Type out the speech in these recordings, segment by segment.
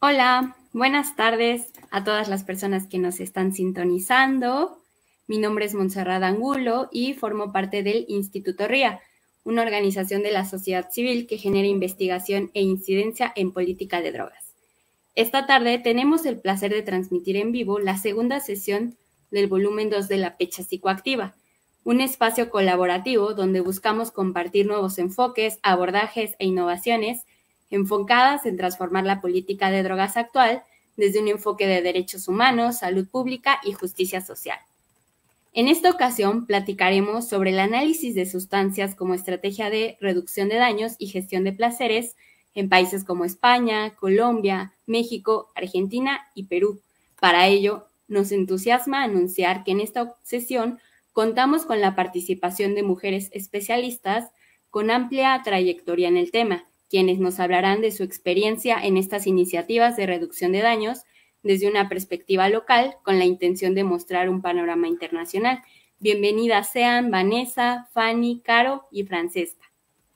Hola, buenas tardes a todas las personas que nos están sintonizando. Mi nombre es Montserrat Angulo y formo parte del Instituto RIA, una organización de la sociedad civil que genera investigación e incidencia en política de drogas. Esta tarde tenemos el placer de transmitir en vivo la segunda sesión del volumen 2 de la Pecha Psicoactiva, un espacio colaborativo donde buscamos compartir nuevos enfoques, abordajes e innovaciones enfocadas en transformar la política de drogas actual desde un enfoque de derechos humanos, salud pública y justicia social. En esta ocasión platicaremos sobre el análisis de sustancias como estrategia de reducción de daños y gestión de placeres en países como España, Colombia, México, Argentina y Perú. Para ello, nos entusiasma anunciar que en esta sesión contamos con la participación de mujeres especialistas con amplia trayectoria en el tema, quienes nos hablarán de su experiencia en estas iniciativas de reducción de daños desde una perspectiva local con la intención de mostrar un panorama internacional. Bienvenidas sean Vanessa, Fanny, Caro y Francesca.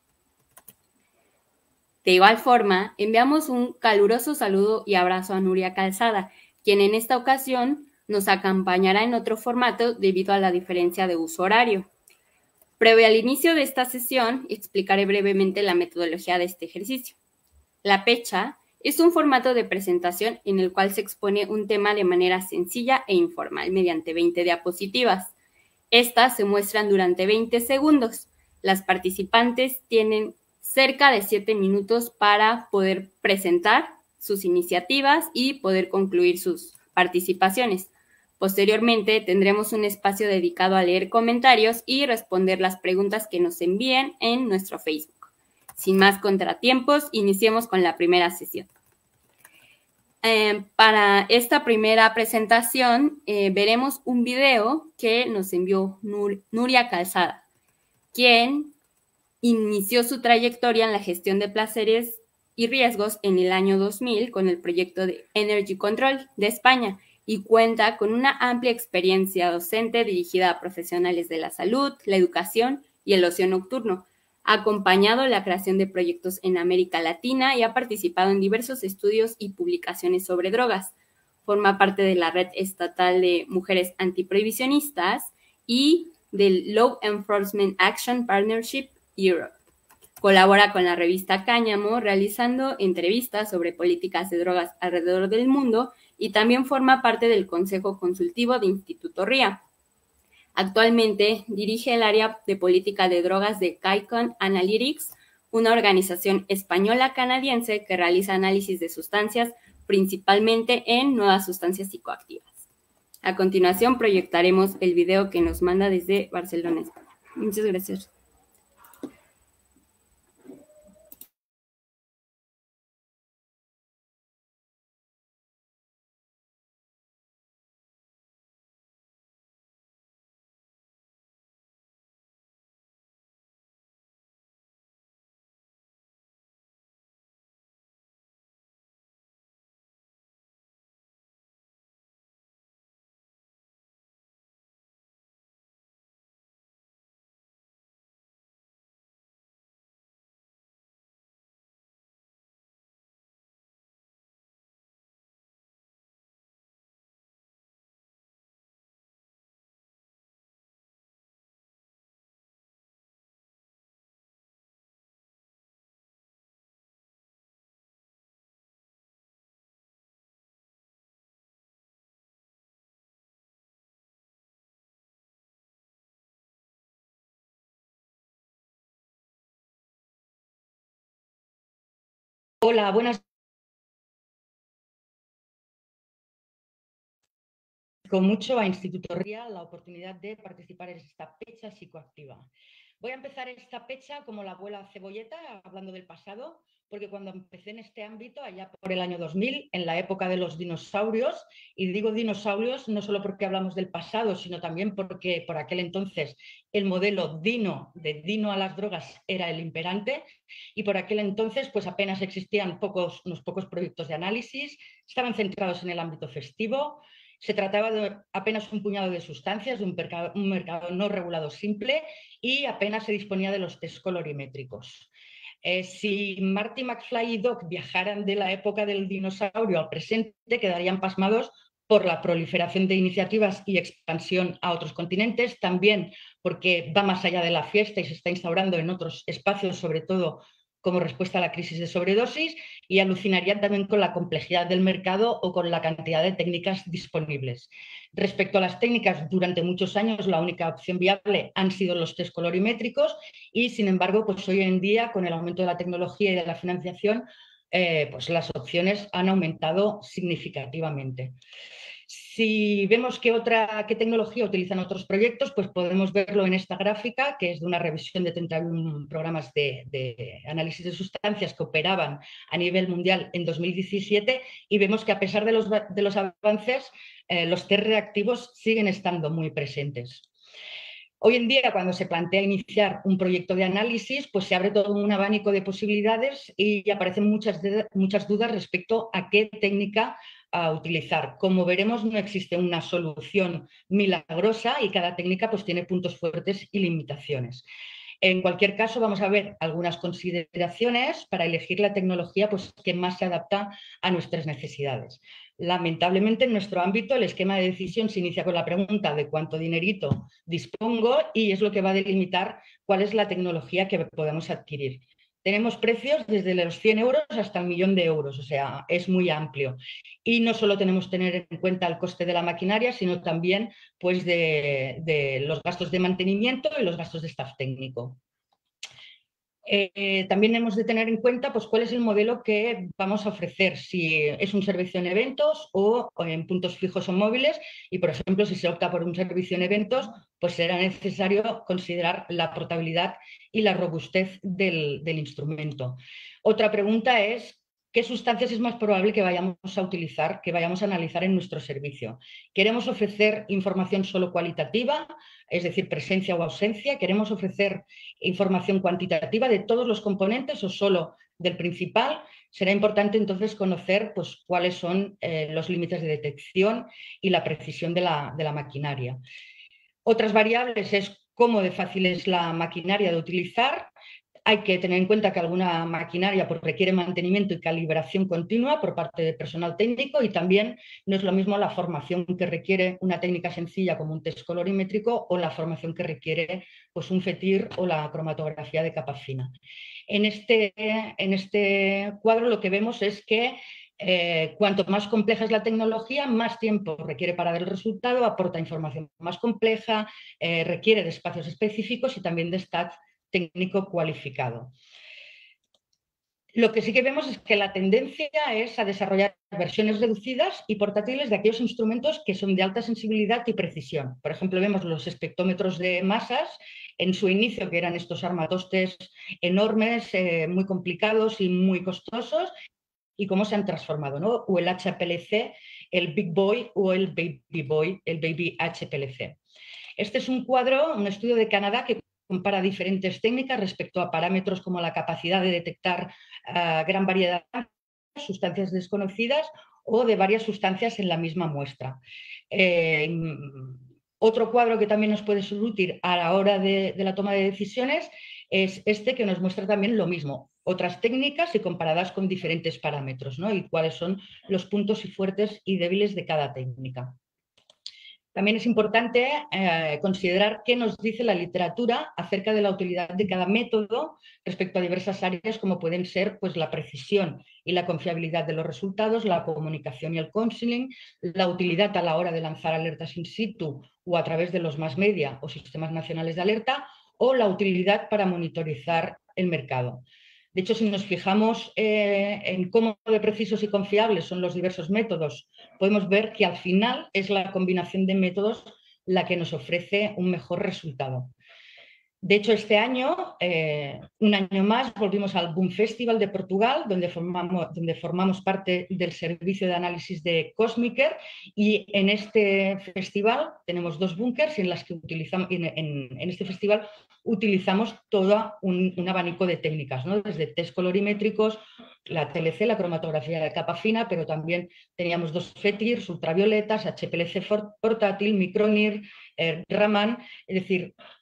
De igual forma, enviamos un caluroso saludo y abrazo a Nuria Calzada, quien en esta ocasión nos acompañará en otro formato debido a la diferencia de uso horario. Previo al inicio de esta sesión, explicaré brevemente la metodología de este ejercicio. La pecha es un formato de presentación en el cual se expone un tema de manera sencilla e informal mediante 20 diapositivas. Estas se muestran durante 20 segundos. Las participantes tienen cerca de 7 minutos para poder presentar sus iniciativas y poder concluir sus participaciones. Posteriormente, tendremos un espacio dedicado a leer comentarios y responder las preguntas que nos envíen en nuestro Facebook. Sin más contratiempos, iniciemos con la primera sesión. Para esta primera presentación veremos un video que nos envió Nuria Calzada, quien inició su trayectoria en la gestión de placeres y riesgos en el año 2000 con el proyecto de Energy Control de España y cuenta con una amplia experiencia docente dirigida a profesionales de la salud, la educación y el ocio nocturno. Ha acompañado la creación de proyectos en América Latina y ha participado en diversos estudios y publicaciones sobre drogas. Forma parte de la Red Estatal de Mujeres Antiprohibicionistas y del Law Enforcement Action Partnership Europe. Colabora con la revista Cáñamo realizando entrevistas sobre políticas de drogas alrededor del mundo y también forma parte del Consejo Consultivo de Instituto RIA. Actualmente dirige el área de política de drogas de Caicon Analytics, una organización española-canadiense que realiza análisis de sustancias principalmente en nuevas sustancias psicoactivas. A continuación proyectaremos el video que nos manda desde Barcelona, España. Muchas gracias. Hola, buenas. Con mucho a Instituto RIA la oportunidad de participar en esta pecha psicoactiva. Voy a empezar esta pecha como la abuela cebolleta, hablando del pasado, porque cuando empecé en este ámbito, allá por el año 2000, en la época de los dinosaurios, y digo dinosaurios no solo porque hablamos del pasado, sino también porque por aquel entonces el modelo Dino, de Dino a las drogas, era el imperante, y por aquel entonces pues apenas existían unos pocos proyectos de análisis, estaban centrados en el ámbito festivo. Se trataba de apenas un puñado de sustancias, de un mercado no regulado simple y apenas se disponía de los test colorimétricos. Si Marty McFly y Doc viajaran de la época del dinosaurio al presente, quedarían pasmados por la proliferación de iniciativas y expansión a otros continentes, también porque va más allá de la fiesta y se está instaurando en otros espacios, sobre todo como respuesta a la crisis de sobredosis, y alucinarían también con la complejidad del mercado o con la cantidad de técnicas disponibles. Respecto a las técnicas, durante muchos años la única opción viable han sido los test colorimétricos y, sin embargo, pues hoy en día, con el aumento de la tecnología y de la financiación, pues las opciones han aumentado significativamente. Si vemos qué tecnología utilizan otros proyectos, pues podemos verlo en esta gráfica, que es de una revisión de 31 programas de análisis de sustancias que operaban a nivel mundial en 2017, y vemos que a pesar de los avances, los test reactivos siguen estando muy presentes. Hoy en día, cuando se plantea iniciar un proyecto de análisis, pues se abre todo un abanico de posibilidades y aparecen muchas dudas respecto a qué técnica a utilizar. Como veremos, no existe una solución milagrosa y cada técnica pues tiene puntos fuertes y limitaciones. En cualquier caso, vamos a ver algunas consideraciones para elegir la tecnología pues, que más se adapta a nuestras necesidades. Lamentablemente, en nuestro ámbito, el esquema de decisión se inicia con la pregunta de cuánto dinerito dispongo y es lo que va a delimitar cuál es la tecnología que podemos adquirir. Tenemos precios desde los 100 euros hasta el 1.000.000 de euros, o sea, es muy amplio. Y no solo tenemos que tener en cuenta el coste de la maquinaria, sino también pues, de los gastos de mantenimiento y los gastos de staff técnico. También hemos de tener en cuenta pues, cuál es el modelo que vamos a ofrecer, si es un servicio en eventos o en puntos fijos o móviles, y por ejemplo si se opta por un servicio en eventos, pues será necesario considerar la portabilidad y la robustez del instrumento. Otra pregunta es: ¿qué sustancias es más probable que vayamos a utilizar, que vayamos a analizar en nuestro servicio? ¿Queremos ofrecer información solo cualitativa, es decir, presencia o ausencia? ¿Queremos ofrecer información cuantitativa de todos los componentes o solo del principal? Será importante entonces conocer pues, cuáles son los límites de detección y la precisión de la maquinaria. Otras variables es cómo de fácil es la maquinaria de utilizar. Hay que tener en cuenta que alguna maquinaria pues, requiere mantenimiento y calibración continua por parte del personal técnico, y también no es lo mismo la formación que requiere una técnica sencilla como un test colorimétrico o la formación que requiere pues, un FETIR o la cromatografía de capa fina. En este cuadro lo que vemos es que cuanto más compleja es la tecnología, más tiempo requiere para dar el resultado, aporta información más compleja, requiere de espacios específicos y también de staff técnico cualificado. Lo que sí que vemos es que la tendencia es a desarrollar versiones reducidas y portátiles de aquellos instrumentos que son de alta sensibilidad y precisión. Por ejemplo, vemos los espectrómetros de masas en su inicio, que eran estos armatostes enormes, muy complicados y muy costosos, y cómo se han transformado, ¿no? O el HPLC, el Big Boy o el Baby Boy, el Baby HPLC. Este es un cuadro, un estudio de Canadá que compara diferentes técnicas respecto a parámetros como la capacidad de detectar gran variedad de sustancias desconocidas o de varias sustancias en la misma muestra. Otro cuadro que también nos puede ser útil a la hora de la toma de decisiones es este, que nos muestra también lo mismo, otras técnicas y comparadas con diferentes parámetros, ¿no? Y cuáles son los puntos y fuertes y débiles de cada técnica. También es importante considerar qué nos dice la literatura acerca de la utilidad de cada método respecto a diversas áreas, como pueden ser pues, la precisión y la confiabilidad de los resultados, la comunicación y el counseling, la utilidad a la hora de lanzar alertas in situ o a través de los mass media o sistemas nacionales de alerta, o la utilidad para monitorizar el mercado. De hecho, si nos fijamos en cómo de precisos y confiables son los diversos métodos, podemos ver que al final es la combinación de métodos la que nos ofrece un mejor resultado. De hecho, este año, un año más, volvimos al Boom Festival de Portugal, donde formamos parte del servicio de análisis de Cosmicer, y en este festival tenemos 2 búnkers en las que utilizamos, en este festival utilizamos todo un abanico de técnicas, ¿no? Desde test colorimétricos, la TLC, la cromatografía de capa fina, pero también teníamos 2 FETIRs, ultravioletas, HPLC portátil, Micronir, Raman, es decir,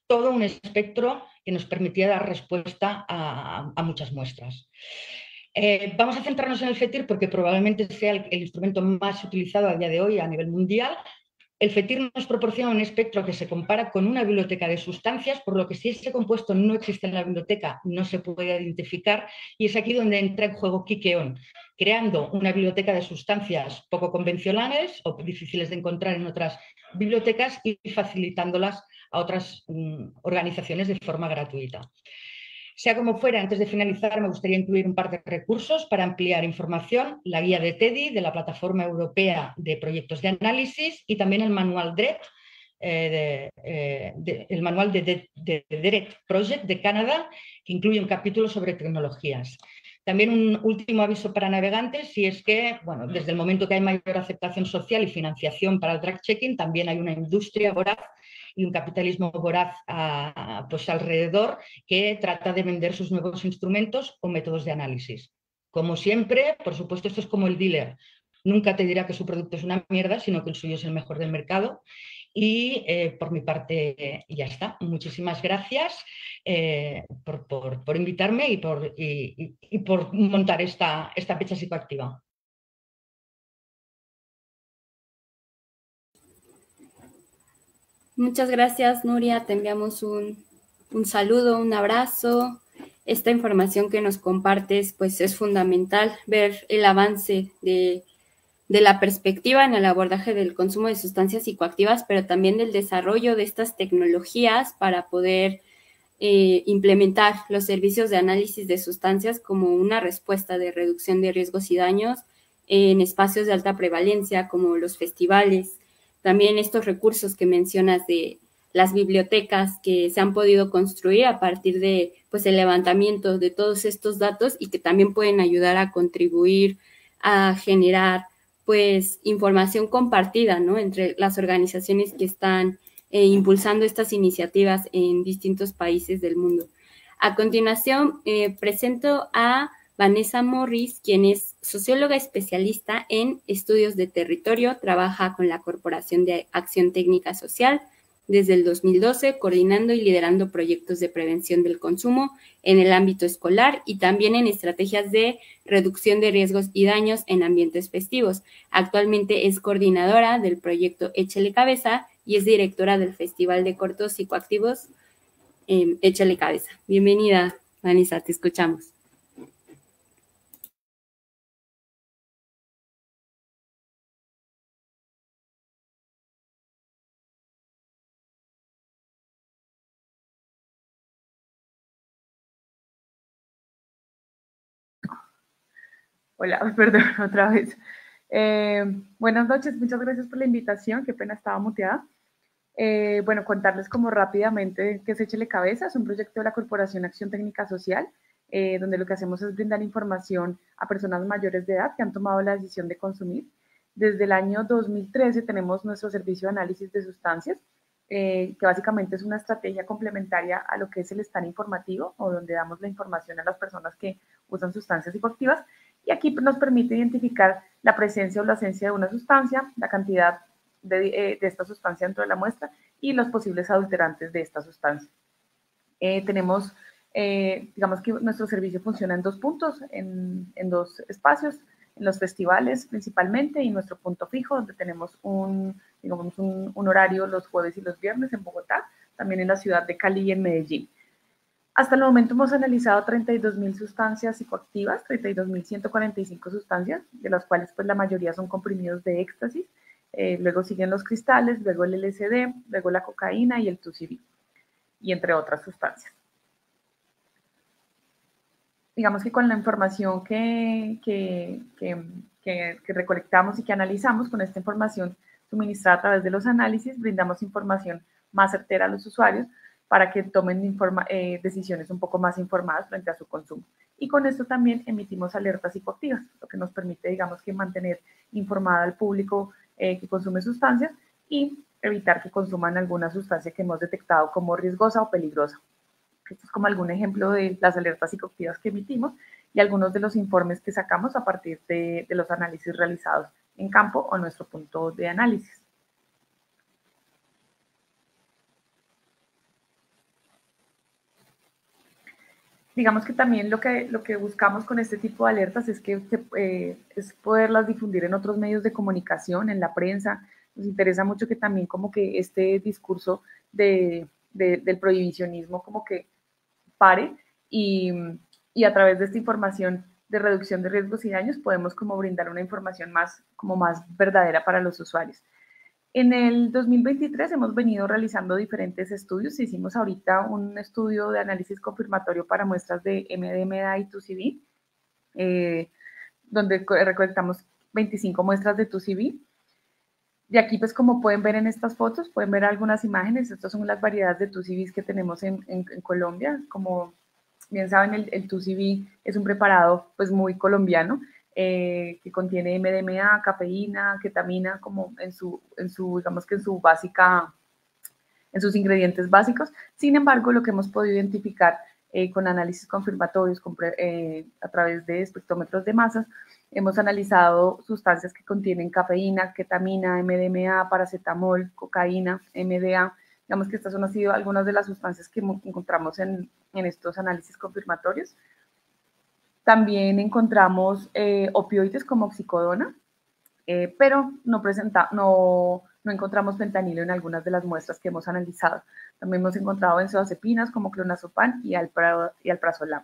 todo un espectro que nos permitía dar respuesta a muchas muestras. Vamos a centrarnos en el FETIR porque probablemente sea el instrumento más utilizado a día de hoy a nivel mundial. El FETIR nos proporciona un espectro que se compara con una biblioteca de sustancias, por lo que si ese compuesto no existe en la biblioteca no se puede identificar, y es aquí donde entra en juego Kikeon, creando una biblioteca de sustancias poco convencionales o difíciles de encontrar en otras bibliotecas y facilitándolas a otras organizaciones de forma gratuita. Sea como fuera, antes de finalizar, me gustaría incluir un par de recursos para ampliar información, la guía de TEDI, de la Plataforma Europea de Proyectos de Análisis, y también el manual DRET, el manual de DRET Project de Canadá, que incluye un capítulo sobre tecnologías. También un último aviso para navegantes, y es que, bueno, desde el momento que hay mayor aceptación social y financiación para el track-checking, también hay una industria voraz y un capitalismo voraz pues alrededor que trata de vender sus nuevos instrumentos o métodos de análisis. Como siempre, por supuesto, esto es como el dealer. Nunca te dirá que su producto es una mierda, sino que el suyo es el mejor del mercado. Y por mi parte ya está. Muchísimas gracias por invitarme y por montar esta pecha psicoactiva. Muchas gracias, Nuria. Te enviamos un saludo, un abrazo. Esta información que nos compartes, pues es fundamental ver el avance de la perspectiva en el abordaje del consumo de sustancias psicoactivas, pero también del desarrollo de estas tecnologías para poder implementar los servicios de análisis de sustancias como una respuesta de reducción de riesgos y daños en espacios de alta prevalencia como los festivales. También estos recursos que mencionas de las bibliotecas que se han podido construir a partir de pues, el levantamiento de todos estos datos y que también pueden ayudar a contribuir a generar pues información compartida, ¿no? Entre las organizaciones que están impulsando estas iniciativas en distintos países del mundo. A continuación, presento a Vanessa Morris, quien es socióloga especialista en estudios de territorio, trabaja con la Corporación de Acción Técnica Social desde el 2012, coordinando y liderando proyectos de prevención del consumo en el ámbito escolar y también en estrategias de reducción de riesgos y daños en ambientes festivos. Actualmente es coordinadora del proyecto Échele Cabeza y es directora del Festival de Cortos Psicoactivos Échele Cabeza. Bienvenida, Vanessa, te escuchamos. Hola, perdón, otra vez. Buenas noches, muchas gracias por la invitación, qué pena estaba muteada. Bueno, contarles como rápidamente qué es Échele Cabeza, es un proyecto de la Corporación Acción Técnica Social, donde lo que hacemos es brindar información a personas mayores de edad que han tomado la decisión de consumir. Desde el año 2013 tenemos nuestro servicio de análisis de sustancias, que básicamente es una estrategia complementaria a lo que es el stand informativo, o donde damos la información a las personas que usan sustancias psicoactivas, y aquí nos permite identificar la presencia o la ausencia de una sustancia, la cantidad de esta sustancia dentro de la muestra y los posibles adulterantes de esta sustancia. Tenemos, digamos que nuestro servicio funciona en dos puntos, en dos espacios, en los festivales principalmente y nuestro punto fijo, donde tenemos digamos un horario los jueves y los viernes en Bogotá, también en la ciudad de Cali y en Medellín. Hasta el momento hemos analizado 32.000 sustancias psicoactivas, 32.145 sustancias, de las cuales pues la mayoría son comprimidos de éxtasis, luego siguen los cristales, luego el LSD, luego la cocaína y el 2CB, y entre otras sustancias. Digamos que con la información que recolectamos y que analizamos, con esta información suministrada a través de los análisis, brindamos información más certera a los usuarios para que tomen decisiones un poco más informadas frente a su consumo. Y con esto también emitimos alertas psicoactivas, lo que nos permite, digamos, que mantener informado al público que consume sustancias y evitar que consuman alguna sustancia que hemos detectado como riesgosa o peligrosa. Esto es como algún ejemplo de las alertas psicoactivas que emitimos y algunos de los informes que sacamos a partir de los análisis realizados en campo o nuestro punto de análisis. digamos que también lo que buscamos con este tipo de alertas es que es poderlas difundir en otros medios de comunicación, en la prensa. Nos interesa mucho que también como que este discurso del prohibicionismo como que pare y, y a través de esta información de reducción de riesgos y daños podemos como brindar una información como más verdadera para los usuarios. En el 2023 hemos venido realizando diferentes estudios. Hicimos ahorita un estudio de análisis confirmatorio para muestras de MDMA y TUCB, donde recolectamos 25 muestras de TUCB. De aquí, pues como pueden ver en estas fotos, pueden ver algunas imágenes. Estas son las variedades de TUCBs que tenemos en Colombia. Como bien saben, el TUCB es un preparado pues muy colombiano, que contiene MDMA, cafeína, ketamina, como digamos que en su básica, en sus ingredientes básicos. Sin embargo, lo que hemos podido identificar con análisis confirmatorios a través de espectrómetros de masas, hemos analizado sustancias que contienen cafeína, ketamina, MDMA, paracetamol, cocaína, MDA. Digamos que estas han sido algunas de las sustancias que encontramos en estos análisis confirmatorios. También encontramos opioides como oxicodona, pero no encontramos fentanilo en algunas de las muestras que hemos analizado. También hemos encontrado benzodiazepinas como clonazepam y alprazolam.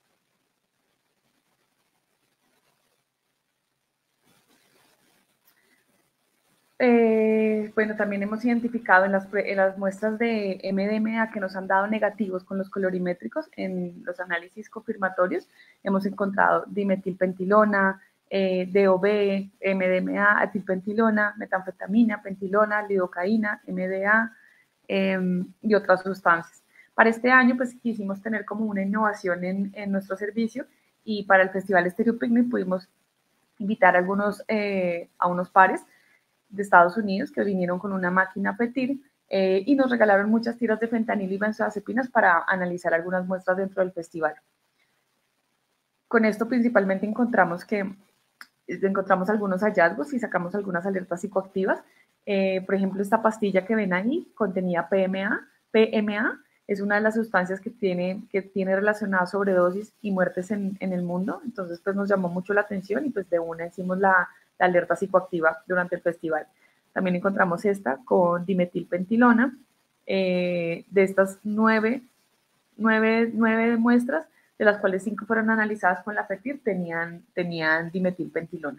Bueno, también hemos identificado en las muestras de MDMA que nos han dado negativos con los colorimétricos en los análisis confirmatorios. Hemos encontrado dimetilpentilona, DOB, MDMA, etilpentilona, metanfetamina, pentilona, lidocaína, MDA y otras sustancias. Para este año, pues quisimos tener como una innovación en nuestro servicio y para el Festival Stereo Picnic pudimos invitar a unos pares de Estados Unidos que vinieron con una máquina PETIR y nos regalaron muchas tiras de fentanilo y benzodiazepinas para analizar algunas muestras dentro del festival. Con esto principalmente encontramos algunos hallazgos y sacamos algunas alertas psicoactivas. Por ejemplo, esta pastilla que ven ahí contenía PMA. PMA es una de las sustancias que tiene relacionada sobredosis y muertes en el mundo. Entonces, pues nos llamó mucho la atención y pues de una hicimos la alerta psicoactiva durante el festival. También encontramos esta con dimetilpentilona. De estas 9 muestras, de las cuales 5 fueron analizadas con la FETIR, tenían dimetilpentilona.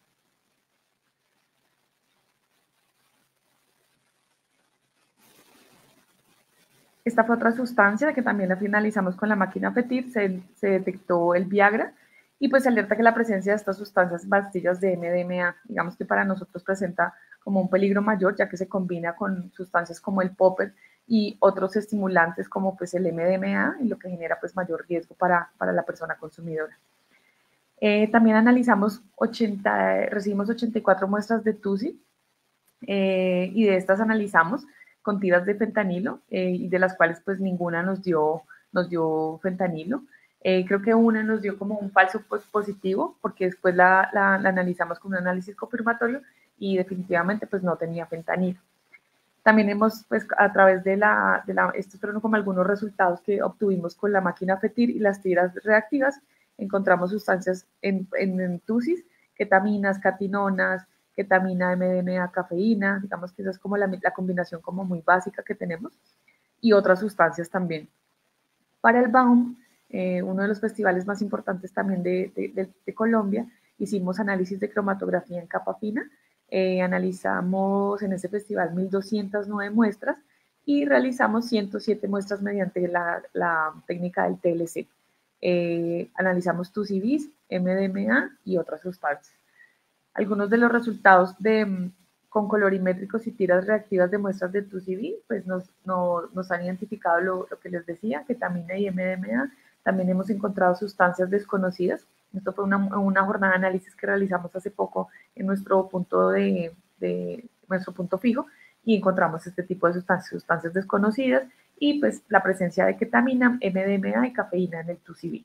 Esta fue otra sustancia que también la finalizamos con la máquina FETIR, se detectó el Viagra y pues se alerta que la presencia de estas sustancias, pastillas de MDMA, digamos que para nosotros presenta como un peligro mayor, ya que se combina con sustancias como el popper y otros estimulantes como pues el MDMA, y lo que genera pues mayor riesgo para la persona consumidora. También recibimos 84 muestras de TUSI y de estas analizamos con tiras de fentanilo y de las cuales pues ninguna nos dio fentanilo. Creo que una nos dio como un falso positivo porque después la analizamos con un análisis confirmatorio y definitivamente pues no tenía fentanilo. También hemos, pues a través de estos fueron como algunos resultados que obtuvimos con la máquina FETIR y las tiras reactivas. Encontramos sustancias en TUSIS, ketaminas, catinonas, ketamina, MDMA, cafeína, digamos que esa es como la combinación como muy básica que tenemos, y otras sustancias también. Para el Baum, uno de los festivales más importantes también de Colombia, hicimos análisis de cromatografía en capa fina, analizamos en ese festival 1.209 muestras y realizamos 107 muestras mediante la técnica del TLC. Analizamos TUCBs, MDMA y otras sustancias. Algunos de los resultados con colorimétricos y tiras reactivas de muestras de TUCB, pues nos han identificado lo que les decía, ketamina y MDMA. También hemos encontrado sustancias desconocidas. Esto fue una jornada de análisis que realizamos hace poco en nuestro punto nuestro punto fijo y encontramos este tipo de sustancias desconocidas y pues la presencia de ketamina, MDMA y cafeína en el TUCB.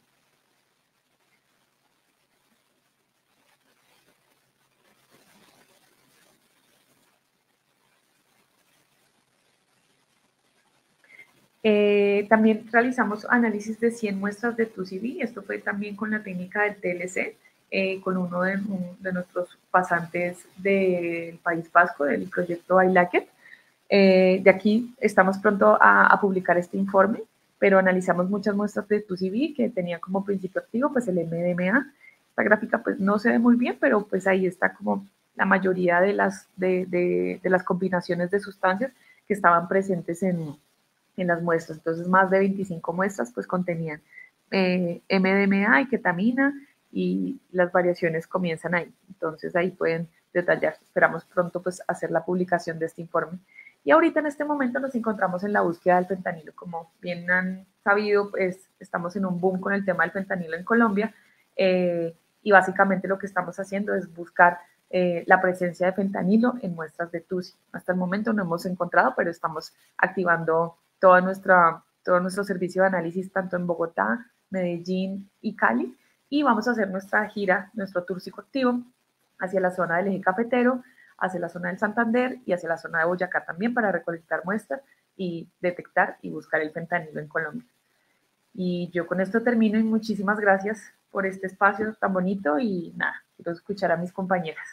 También realizamos análisis de 100 muestras de TUSIB, esto fue también con la técnica del TLC, con uno de nuestros pasantes del País Vasco, del proyecto iLikeIt. De aquí estamos pronto a publicar este informe, pero analizamos muchas muestras de TUSIB que tenían como principio activo pues el MDMA. Esta gráfica pues no se ve muy bien, pero pues ahí está como la mayoría de las combinaciones de sustancias que estaban presentes en las muestras. Entonces, más de 25 muestras pues contenían MDMA y ketamina y las variaciones comienzan ahí. Entonces, ahí pueden detallar. Esperamos pronto pues hacer la publicación de este informe. Y ahorita en este momento nos encontramos en la búsqueda del fentanilo. Como bien han sabido, pues estamos en un boom con el tema del fentanilo en Colombia y básicamente lo que estamos haciendo es buscar la presencia de fentanilo en muestras de TUSI. Hasta el momento no hemos encontrado, pero estamos activando todo nuestro servicio de análisis tanto en Bogotá, Medellín y Cali, y vamos a hacer nuestra gira, nuestro tour psicoactivo hacia la zona del eje cafetero, hacia la zona del Santander y hacia la zona de Boyacá también para recolectar muestras y detectar y buscar el fentanilo en Colombia. Y yo con esto termino y muchísimas gracias por este espacio tan bonito y nada, quiero escuchar a mis compañeras.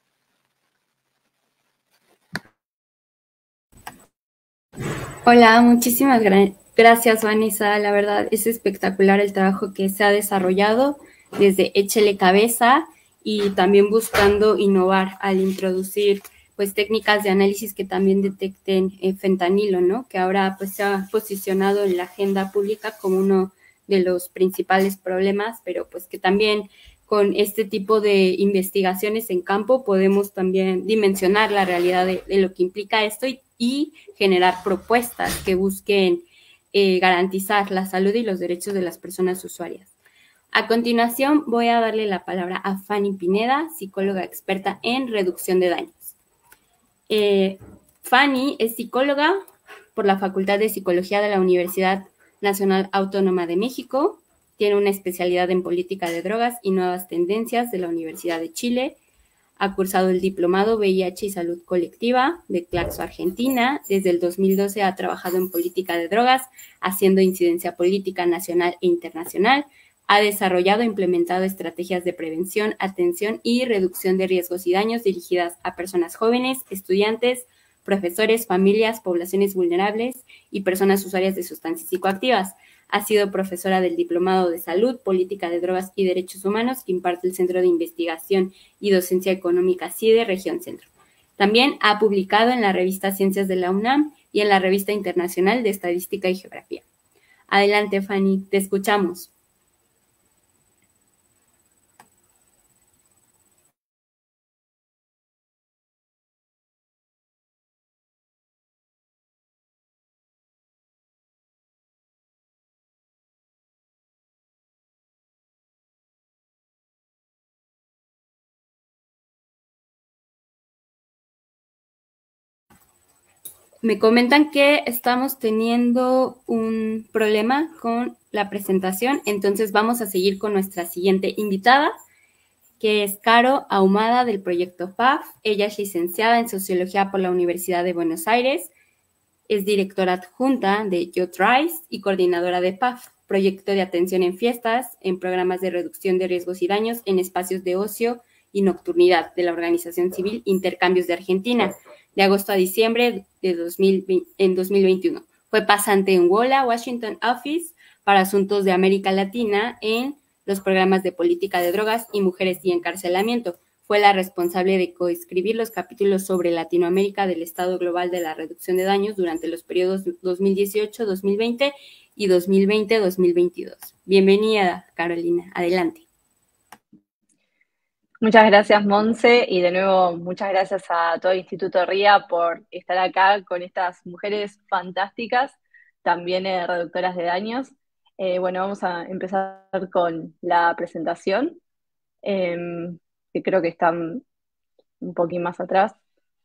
Hola, muchísimas gracias, Vanessa. La verdad es espectacular el trabajo que se ha desarrollado desde Échele Cabeza y también buscando innovar al introducir pues técnicas de análisis que también detecten fentanilo, ¿no? Que ahora pues se ha posicionado en la agenda pública como uno de los principales problemas, pero pues que también con este tipo de investigaciones en campo podemos también dimensionar la realidad de lo que implica esto y generar propuestas que busquen garantizar la salud y los derechos de las personas usuarias. A continuación, voy a darle la palabra a Fanny Pineda, psicóloga experta en reducción de daños. Fanny es psicóloga por la Facultad de Psicología de la Universidad Nacional Autónoma de México, tiene una especialidad en política de drogas y nuevas tendencias de la Universidad de Chile. Ha cursado el diplomado VIH y Salud Colectiva de Claxo, Argentina. Desde el 2012 ha trabajado en política de drogas, haciendo incidencia política nacional e internacional. Ha desarrollado e implementado estrategias de prevención, atención y reducción de riesgos y daños dirigidas a personas jóvenes, estudiantes, profesores, familias, poblaciones vulnerables y personas usuarias de sustancias psicoactivas. Ha sido profesora del Diplomado de Salud, Política de Drogas y Derechos Humanos que imparte el Centro de Investigación y Docencia Económica CIDE, Región Centro. También ha publicado en la revista Ciencias de la UNAM y en la Revista Internacional de Estadística y Geografía. Adelante, Fanny, te escuchamos. Me comentan que estamos teniendo un problema con la presentación, entonces vamos a seguir con nuestra siguiente invitada, que es Caro Ahumada del proyecto PAF. Ella es licenciada en Sociología por la Universidad de Buenos Aires, es directora adjunta de Youth Rise y coordinadora de PAF, proyecto de atención en fiestas, en programas de reducción de riesgos y daños en espacios de ocio y nocturnidad de la organización civil Intercambios de Argentina, de agosto a diciembre de 2021. Fue pasante en WOLA, Washington Office, para asuntos de América Latina en los programas de política de drogas y mujeres y encarcelamiento. Fue la responsable de coescribir los capítulos sobre Latinoamérica del Estado Global de la Reducción de Daños durante los periodos 2018-2020 y 2020-2022. Bienvenida, Carolina. Adelante. Muchas gracias, Monse, y de nuevo muchas gracias a todo el Instituto RIA por estar acá con estas mujeres fantásticas, también reductoras de daños. Bueno, vamos a empezar con la presentación, que creo que están un poquito más atrás.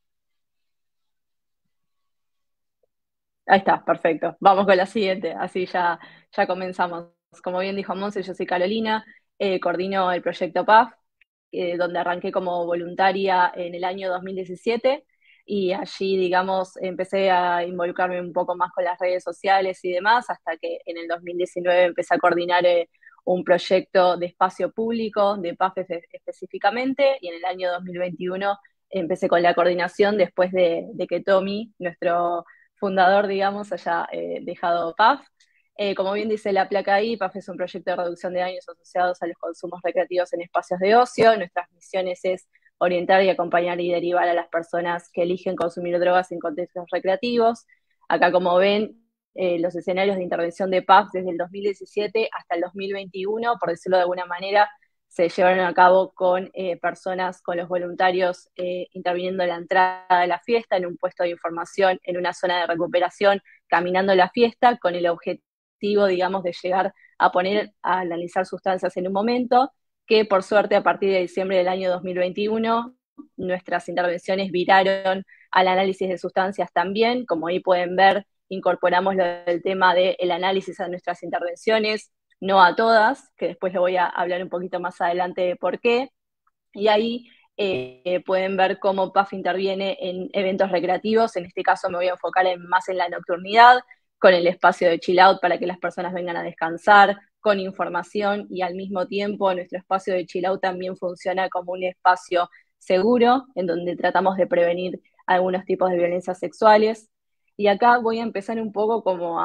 Ahí está, perfecto. Vamos con la siguiente, así ya comenzamos. Como bien dijo Monse, yo soy Carolina, coordino el proyecto PAF, donde arranqué como voluntaria en el año 2017. y allí, digamos, empecé a involucrarme un poco más con las redes sociales y demás, hasta que en el 2019 empecé a coordinar un proyecto de espacio público, de PAF específicamente, y en el año 2021 empecé con la coordinación después de que Tommy, nuestro fundador, digamos, haya dejado PAF. Como bien dice la placa ahí, PAF es un proyecto de reducción de daños asociados a los consumos recreativos en espacios de ocio. Nuestras misiones es orientar y acompañar y derivar a las personas que eligen consumir drogas en contextos recreativos. Acá, como ven, los escenarios de intervención de PAF desde el 2017 hasta el 2021, por decirlo de alguna manera, se llevaron a cabo con personas, con los voluntarios interviniendo en la entrada de la fiesta, en un puesto de información, en una zona de recuperación, caminando la fiesta, con el objetivo, digamos, de llegar a poner a analizar sustancias en un momento, que por suerte a partir de diciembre del año 2021 nuestras intervenciones viraron al análisis de sustancias también. Como ahí pueden ver, incorporamos el tema del análisis a nuestras intervenciones, no a todas, que después le voy a hablar un poquito más adelante de por qué. Y ahí pueden ver cómo PAF interviene en eventos recreativos. En este caso me voy a enfocar más en la nocturnidad, con el espacio de chill out para que las personas vengan a descansar, con información, y al mismo tiempo nuestro espacio de chill out también funciona como un espacio seguro, en donde tratamos de prevenir algunos tipos de violencias sexuales. Y acá voy a empezar un poco como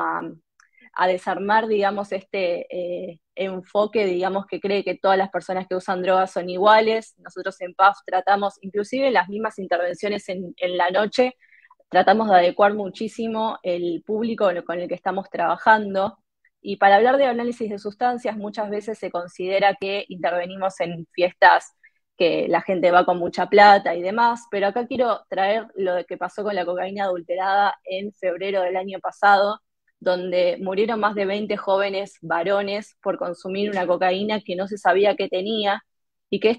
a desarmar, digamos, enfoque, digamos, que cree que todas las personas que usan drogas son iguales. Nosotros en PAF tratamos, inclusive las mismas intervenciones en la noche, tratamos de adecuar muchísimo el público con el que estamos trabajando. Y para hablar de análisis de sustancias, muchas veces se considera que intervenimos en fiestas que la gente va con mucha plata y demás, pero acá quiero traer lo que pasó con la cocaína adulterada en febrero del año pasado, donde murieron más de 20 jóvenes varones por consumir una cocaína que no se sabía que tenía, y que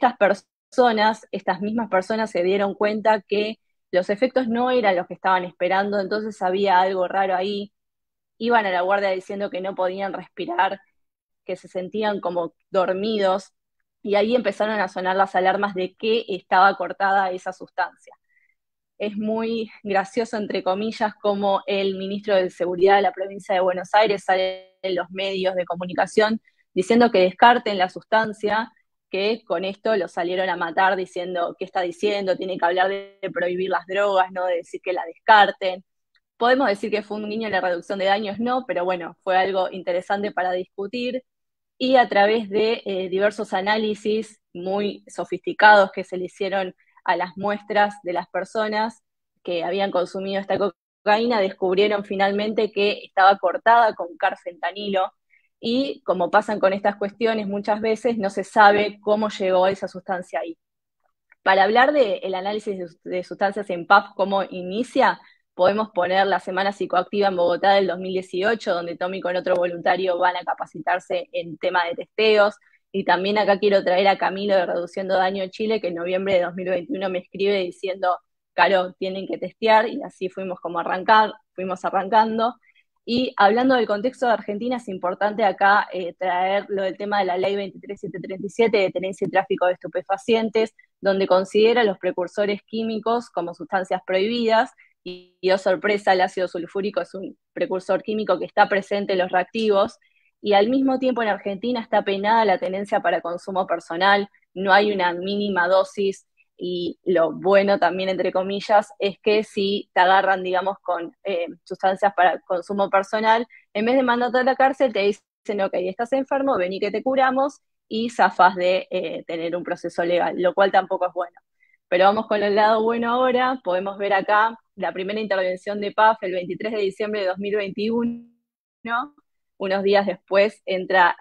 estas mismas personas se dieron cuenta que los efectos no eran los que estaban esperando, entonces había algo raro ahí. Iban a la guardia diciendo que no podían respirar, que se sentían como dormidos, y ahí empezaron a sonar las alarmas de que estaba cortada esa sustancia. Es muy gracioso, entre comillas, como el ministro de Seguridad de la provincia de Buenos Aires sale en los medios de comunicación diciendo que descarten la sustancia, que con esto lo salieron a matar diciendo, ¿qué está diciendo? Tiene que hablar de prohibir las drogas, no de decir que la descarten. Podemos decir que fue un guiño en la reducción de daños, no, pero bueno, fue algo interesante para discutir. Y a través de diversos análisis muy sofisticados que se le hicieron a las muestras de las personas que habían consumido esta cocaína, descubrieron finalmente que estaba cortada con carfentanilo, y como pasan con estas cuestiones muchas veces no se sabe cómo llegó esa sustancia ahí. Para hablar del análisis de sustancias en PAF, cómo inicia, podemos poner la Semana Psicoactiva en Bogotá del 2018, donde Tommy con otro voluntario van a capacitarse en tema de testeos. Y también acá quiero traer a Camilo de Reduciendo Daño Chile, que en noviembre de 2021 me escribe diciendo, Caro, tienen que testear, y así fuimos arrancando. Y hablando del contexto de Argentina, es importante acá traer lo del tema de la ley 23737 de tenencia y tráfico de estupefacientes, donde considera los precursores químicos como sustancias prohibidas, y oh sorpresa, el ácido sulfúrico es un precursor químico que está presente en los reactivos, y al mismo tiempo en Argentina está penada la tenencia para consumo personal, no hay una mínima dosis. Y lo bueno también, entre comillas, es que si te agarran, digamos, con sustancias para consumo personal, en vez de mandarte a la cárcel, te dicen, ok, estás enfermo, vení que te curamos, y zafás de tener un proceso legal, lo cual tampoco es bueno. Pero vamos con el lado bueno ahora. Podemos ver acá la primera intervención de PAF el 23 de diciembre de 2021. Unos días después entra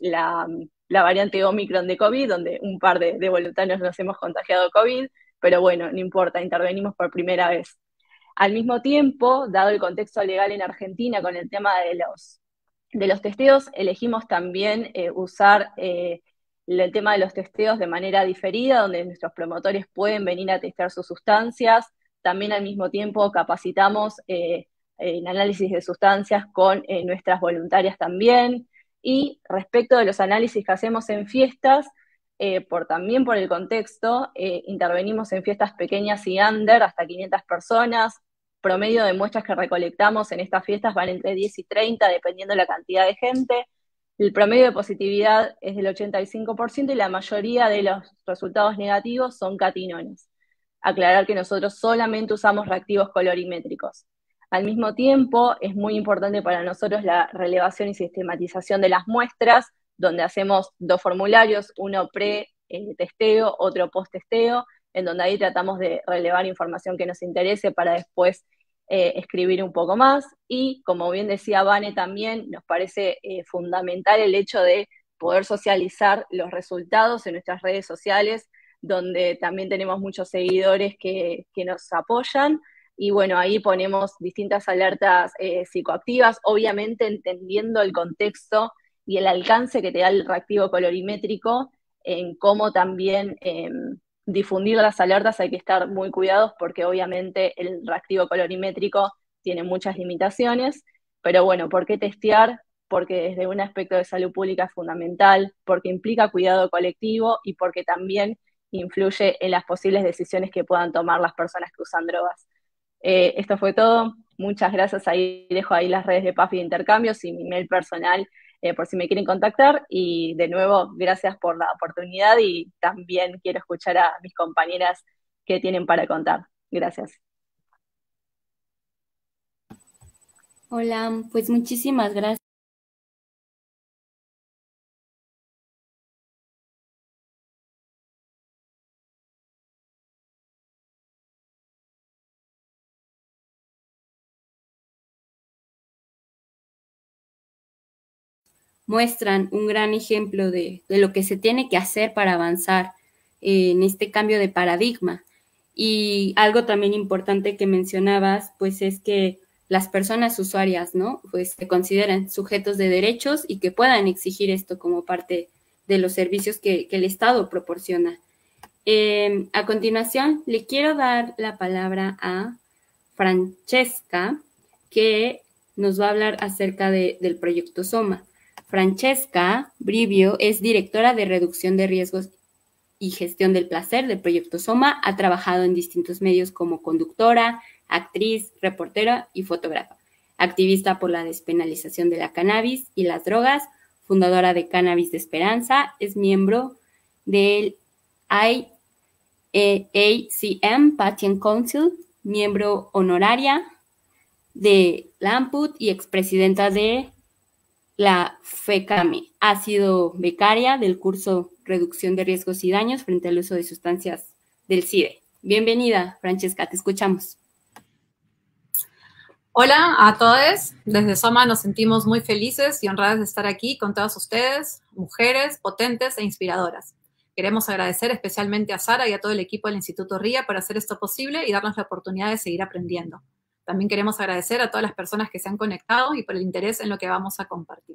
la variante Omicron de COVID, donde un par de voluntarios nos hemos contagiado COVID, pero bueno, no importa, intervenimos por primera vez. Al mismo tiempo, dado el contexto legal en Argentina con el tema de los testeos, elegimos también usar el tema de los testeos de manera diferida, donde nuestros promotores pueden venir a testear sus sustancias. También al mismo tiempo capacitamos en análisis de sustancias con nuestras voluntarias también. Y respecto de los análisis que hacemos en fiestas, también por el contexto, intervenimos en fiestas pequeñas y under, hasta 500 personas. Promedio de muestras que recolectamos en estas fiestas van entre 10 y 30, dependiendo de la cantidad de gente. El promedio de positividad es del 85% y la mayoría de los resultados negativos son catinones. Aclarar que nosotros solamente usamos reactivos colorimétricos. Al mismo tiempo, es muy importante para nosotros la relevación y sistematización de las muestras, donde hacemos 2 formularios, uno pre-testeo, otro post-testeo, en donde ahí tratamos de relevar información que nos interese para después escribir un poco más. Y como bien decía Vane también, nos parece fundamental el hecho de poder socializar los resultados en nuestras redes sociales, donde también tenemos muchos seguidores que nos apoyan. Y bueno, ahí ponemos distintas alertas psicoactivas, obviamente entendiendo el contexto y el alcance que te da el reactivo colorimétrico, en cómo también difundir las alertas hay que estar muy cuidados porque obviamente el reactivo colorimétrico tiene muchas limitaciones, pero bueno, ¿por qué testear? Porque desde un aspecto de salud pública es fundamental, porque implica cuidado colectivo y porque también influye en las posibles decisiones que puedan tomar las personas que usan drogas. Esto fue todo. Muchas gracias. Ahí dejo ahí las redes de PAF y de intercambios y mi mail personal por si me quieren contactar. Y de nuevo, gracias por la oportunidad y también quiero escuchar a mis compañeras qué tienen para contar. Gracias. Hola, pues muchísimas gracias. Muestran un gran ejemplo de lo que se tiene que hacer para avanzar en este cambio de paradigma. Y algo también importante que mencionabas, pues es que las personas usuarias, ¿no? Pues se consideran sujetos de derechos y que puedan exigir esto como parte de los servicios que el Estado proporciona. A continuación, le quiero dar la palabra a Francesca, que nos va a hablar acerca del proyecto SOMA. Francesca Brivio es directora de reducción de riesgos y gestión del placer del proyecto SOMA. Ha trabajado en distintos medios como conductora, actriz, reportera y fotógrafa. Activista por la despenalización de la cannabis y las drogas, fundadora de Cannabis de Esperanza, es miembro del IACM Patient Council, miembro honoraria de la AMPUT y expresidenta de la FECAME. Ha sido becaria del curso Reducción de Riesgos y Daños frente al uso de sustancias del CIDE. Bienvenida, Francesca, te escuchamos. Hola a todos. Desde SOMA nos sentimos muy felices y honradas de estar aquí con todas ustedes, mujeres potentes e inspiradoras. Queremos agradecer especialmente a Sara y a todo el equipo del Instituto RIA por hacer esto posible y darnos la oportunidad de seguir aprendiendo. También queremos agradecer a todas las personas que se han conectado y por el interés en lo que vamos a compartir.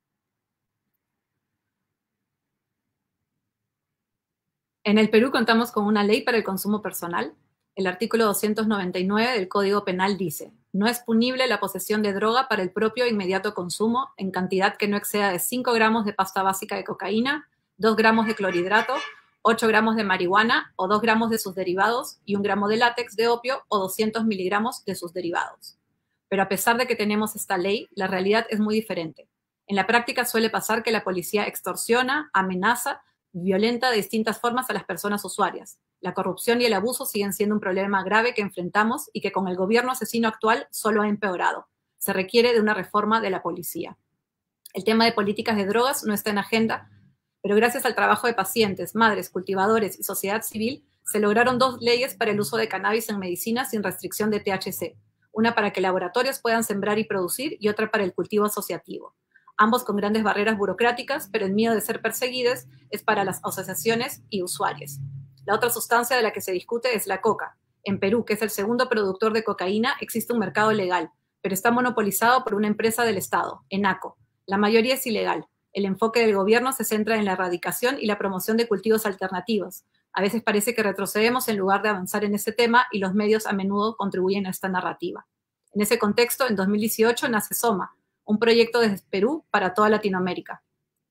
En el Perú contamos con una ley para el consumo personal. El artículo 299 del Código Penal dice: no es punible la posesión de droga para el propio e inmediato consumo en cantidad que no exceda de 5 gramos de pasta básica de cocaína, 2 gramos de clorhidrato, 8 gramos de marihuana o 2 gramos de sus derivados y 1 gramo de látex de opio o 200 miligramos de sus derivados. Pero a pesar de que tenemos esta ley, la realidad es muy diferente. En la práctica suele pasar que la policía extorsiona, amenaza, violenta de distintas formas a las personas usuarias. La corrupción y el abuso siguen siendo un problema grave que enfrentamos y que con el gobierno asesino actual solo ha empeorado. Se requiere de una reforma de la policía. El tema de políticas de drogas no está en agenda, pero gracias al trabajo de pacientes, madres, cultivadores y sociedad civil, se lograron 2 leyes para el uso de cannabis en medicina sin restricción de THC. Una para que laboratorios puedan sembrar y producir y otra para el cultivo asociativo. Ambos con grandes barreras burocráticas, pero el miedo de ser perseguidos es para las asociaciones y usuarios. La otra sustancia de la que se discute es la coca. En Perú, que es el segundo productor de cocaína, existe un mercado legal, pero está monopolizado por una empresa del Estado, ENACO. La mayoría es ilegal. El enfoque del gobierno se centra en la erradicación y la promoción de cultivos alternativos. A veces parece que retrocedemos en lugar de avanzar en este tema y los medios a menudo contribuyen a esta narrativa. En ese contexto, en 2018 nace SOMA, un proyecto desde Perú para toda Latinoamérica.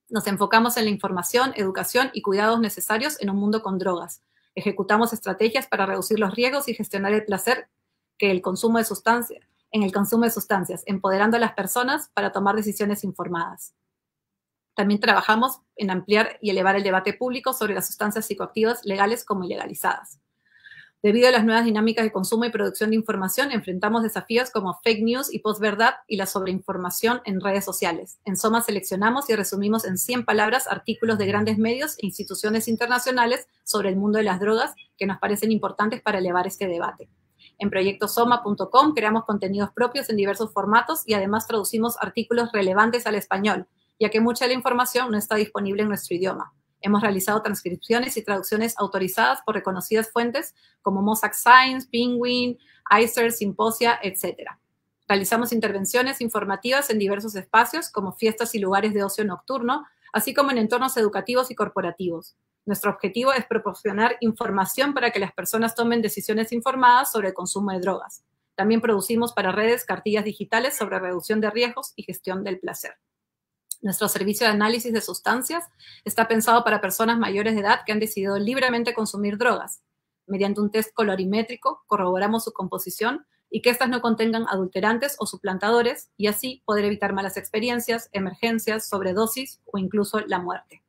Nos enfocamos en la información, educación y cuidados necesarios en un mundo con drogas. Ejecutamos estrategias para reducir los riesgos y gestionar el placer que el consumo de sustancias, empoderando a las personas para tomar decisiones informadas. También trabajamos en ampliar y elevar el debate público sobre las sustancias psicoactivas legales como ilegalizadas. Debido a las nuevas dinámicas de consumo y producción de información, enfrentamos desafíos como fake news y posverdad y la sobreinformación en redes sociales. En Soma seleccionamos y resumimos en 100 palabras artículos de grandes medios e instituciones internacionales sobre el mundo de las drogas que nos parecen importantes para elevar este debate. En proyectosoma.com creamos contenidos propios en diversos formatos y además traducimos artículos relevantes al español, ya que mucha de la información no está disponible en nuestro idioma. Hemos realizado transcripciones y traducciones autorizadas por reconocidas fuentes como Mossack Science, Penguin, ICER, Symposia, etc. Realizamos intervenciones informativas en diversos espacios como fiestas y lugares de ocio nocturno, así como en entornos educativos y corporativos. Nuestro objetivo es proporcionar información para que las personas tomen decisiones informadas sobre el consumo de drogas. También producimos para redes cartillas digitales sobre reducción de riesgos y gestión del placer. Nuestro servicio de análisis de sustancias está pensado para personas mayores de edad que han decidido libremente consumir drogas. Mediante un test colorimétrico corroboramos su composición y que éstas no contengan adulterantes o suplantadores y así poder evitar malas experiencias, emergencias, sobredosis o incluso la muerte.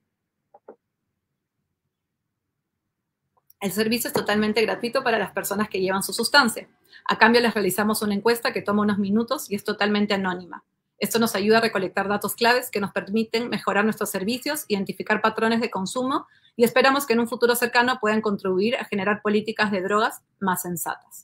El servicio es totalmente gratuito para las personas que llevan su sustancia. A cambio les realizamos una encuesta que toma unos minutos y es totalmente anónima. Esto nos ayuda a recolectar datos claves que nos permiten mejorar nuestros servicios, identificar patrones de consumo y esperamos que en un futuro cercano puedan contribuir a generar políticas de drogas más sensatas.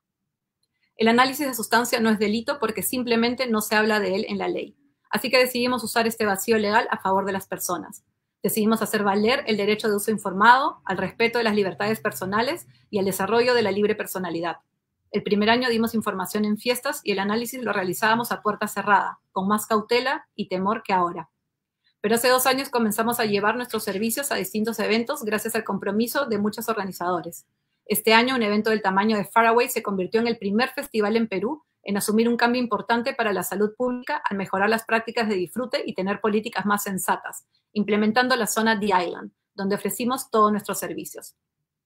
El análisis de sustancia no es delito porque simplemente no se habla de él en la ley. Así que decidimos usar este vacío legal a favor de las personas. Decidimos hacer valer el derecho de uso informado, al respeto de las libertades personales y al desarrollo de la libre personalidad. El primer año dimos información en fiestas y el análisis lo realizábamos a puerta cerrada, con más cautela y temor que ahora. Pero hace 2 años comenzamos a llevar nuestros servicios a distintos eventos gracias al compromiso de muchos organizadores. Este año, un evento del tamaño de Faraway se convirtió en el primer festival en Perú en asumir un cambio importante para la salud pública al mejorar las prácticas de disfrute y tener políticas más sensatas, implementando la zona The Island, donde ofrecimos todos nuestros servicios.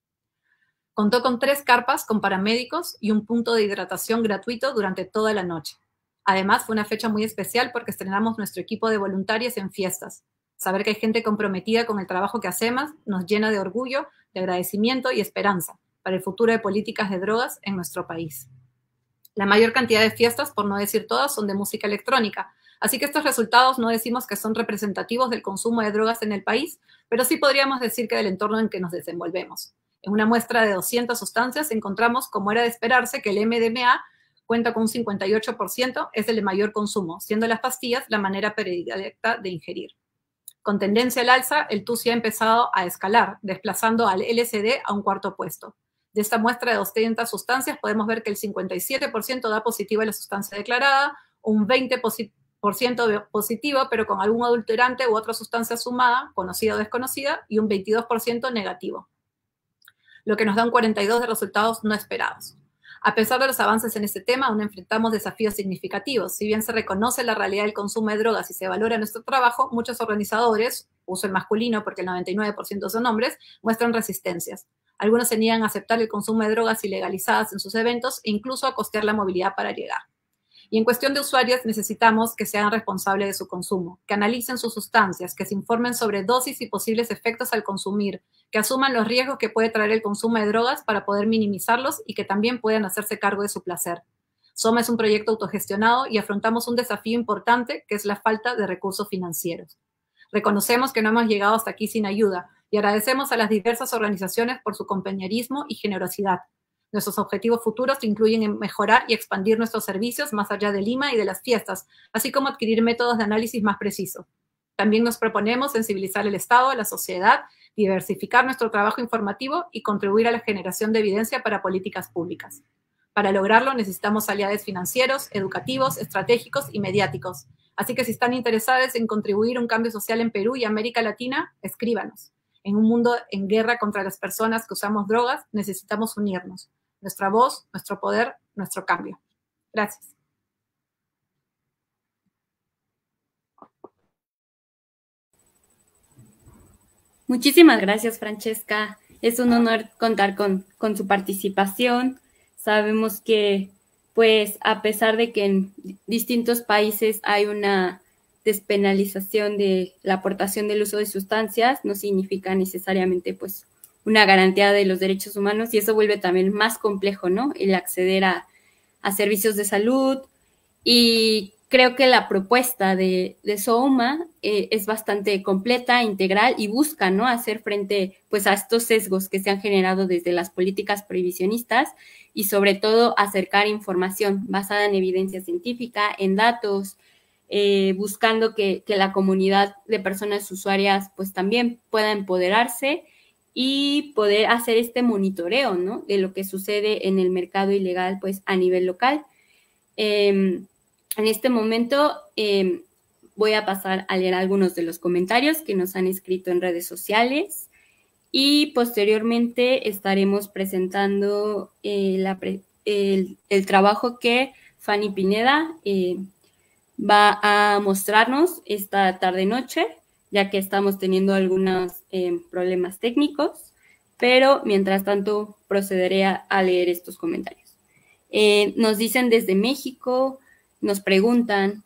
Contó con 3 carpas con paramédicos y un punto de hidratación gratuito durante toda la noche. Además, fue una fecha muy especial porque estrenamos nuestro equipo de voluntarios en fiestas. Saber que hay gente comprometida con el trabajo que hacemos nos llena de orgullo, de agradecimiento y esperanza para el futuro de políticas de drogas en nuestro país. La mayor cantidad de fiestas, por no decir todas, son de música electrónica, así que estos resultados no decimos que son representativos del consumo de drogas en el país, pero sí podríamos decir que del entorno en que nos desenvolvemos. En una muestra de 200 sustancias encontramos, como era de esperarse, que el MDMA cuenta con un 58%, es el de mayor consumo, siendo las pastillas la manera predilecta de ingerir. Con tendencia al alza, el TUSI ha empezado a escalar, desplazando al LSD a un 4.º puesto. De esta muestra de 200 sustancias podemos ver que el 57% da positivo a la sustancia declarada, un 20% positivo, pero con algún adulterante u otra sustancia sumada, conocida o desconocida, y un 22% negativo, lo que nos da un 42% de resultados no esperados. A pesar de los avances en este tema, aún enfrentamos desafíos significativos. Si bien se reconoce la realidad del consumo de drogas y se valora nuestro trabajo, muchos organizadores, uso el masculino porque el 99% son hombres, muestran resistencias. Algunos se niegan a aceptar el consumo de drogas ilegalizadas en sus eventos e incluso a costear la movilidad para llegar. Y en cuestión de usuarios, necesitamos que sean responsables de su consumo, que analicen sus sustancias, que se informen sobre dosis y posibles efectos al consumir, que asuman los riesgos que puede traer el consumo de drogas para poder minimizarlos y que también puedan hacerse cargo de su placer. Soma es un proyecto autogestionado y afrontamos un desafío importante, que es la falta de recursos financieros. Reconocemos que no hemos llegado hasta aquí sin ayuda y agradecemos a las diversas organizaciones por su compañerismo y generosidad. Nuestros objetivos futuros incluyen en mejorar y expandir nuestros servicios más allá de Lima y de las fiestas, así como adquirir métodos de análisis más precisos. También nos proponemos sensibilizar al Estado, a la sociedad, diversificar nuestro trabajo informativo y contribuir a la generación de evidencia para políticas públicas. Para lograrlo necesitamos aliados financieros, educativos, estratégicos y mediáticos. Así que si están interesados en contribuir a un cambio social en Perú y América Latina, escríbanos. En un mundo en guerra contra las personas que usamos drogas, necesitamos unirnos. Nuestra voz, nuestro poder, nuestro cambio. Gracias. Muchísimas gracias, Francesca. Es un honor contar con su participación. Sabemos que, pues, a pesar de que en distintos países hay una despenalización de la aportación del uso de sustancias, no significa necesariamente, pues, una garantía de los derechos humanos, y eso vuelve también más complejo, ¿no? El acceder a servicios de salud. Y creo que la propuesta de SOUMA es bastante completa, integral, y busca, ¿no?, hacer frente, pues, a estos sesgos que se han generado desde las políticas prohibicionistas, y sobre todo acercar información basada en evidencia científica, en datos, buscando que la comunidad de personas usuarias pues también pueda empoderarse y poder hacer este monitoreo, ¿no?, de lo que sucede en el mercado ilegal pues a nivel local. En este momento voy a pasar a leer algunos de los comentarios que nos han escrito en redes sociales, y posteriormente estaremos presentando el trabajo que Fanny Pineda va a mostrarnos esta tarde-noche, ya que estamos teniendo algunos problemas técnicos, pero mientras tanto procederé a leer estos comentarios. Nos dicen desde México, nos preguntan,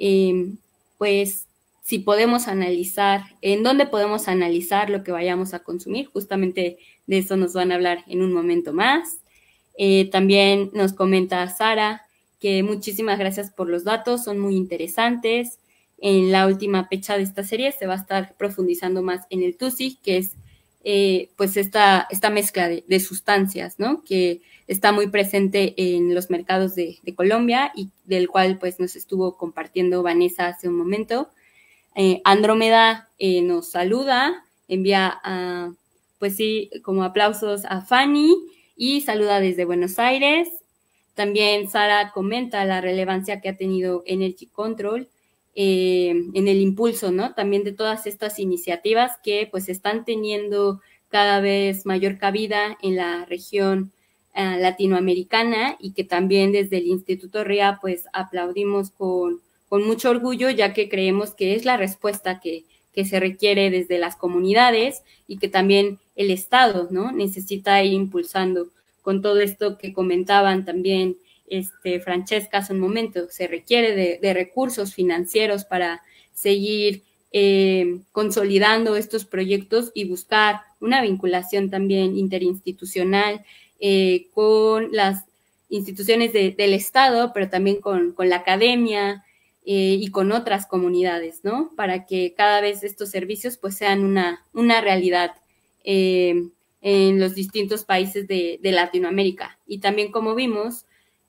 pues, si podemos analizar, en dónde podemos analizar lo que vayamos a consumir. Justamente de eso nos van a hablar en un momento más. También nos comenta Sara que muchísimas gracias por los datos, son muy interesantes. En la última fecha de esta serie se va a estar profundizando más en el TUSI, que es pues esta mezcla de sustancias, ¿no?, que está muy presente en los mercados de Colombia, y del cual pues nos estuvo compartiendo Vanessa hace un momento. Andrómeda nos saluda, envía pues sí, como aplausos a Fanny, y saluda desde Buenos Aires. También Sara comenta la relevancia que ha tenido Energy Control en el impulso, ¿no?, también de todas estas iniciativas que pues están teniendo cada vez mayor cabida en la región latinoamericana, y que también desde el Instituto RIA pues aplaudimos con mucho orgullo, ya que creemos que es la respuesta que se requiere desde las comunidades, y que también el Estado, ¿no?, necesita ir impulsando con todo esto que comentaban también Francesca hace un momento. Se requiere de recursos financieros para seguir consolidando estos proyectos y buscar una vinculación también interinstitucional con las instituciones del Estado, pero también con la academia y con otras comunidades, ¿no?, para que cada vez estos servicios pues sean una realidad en los distintos países de Latinoamérica. Y también, como vimos,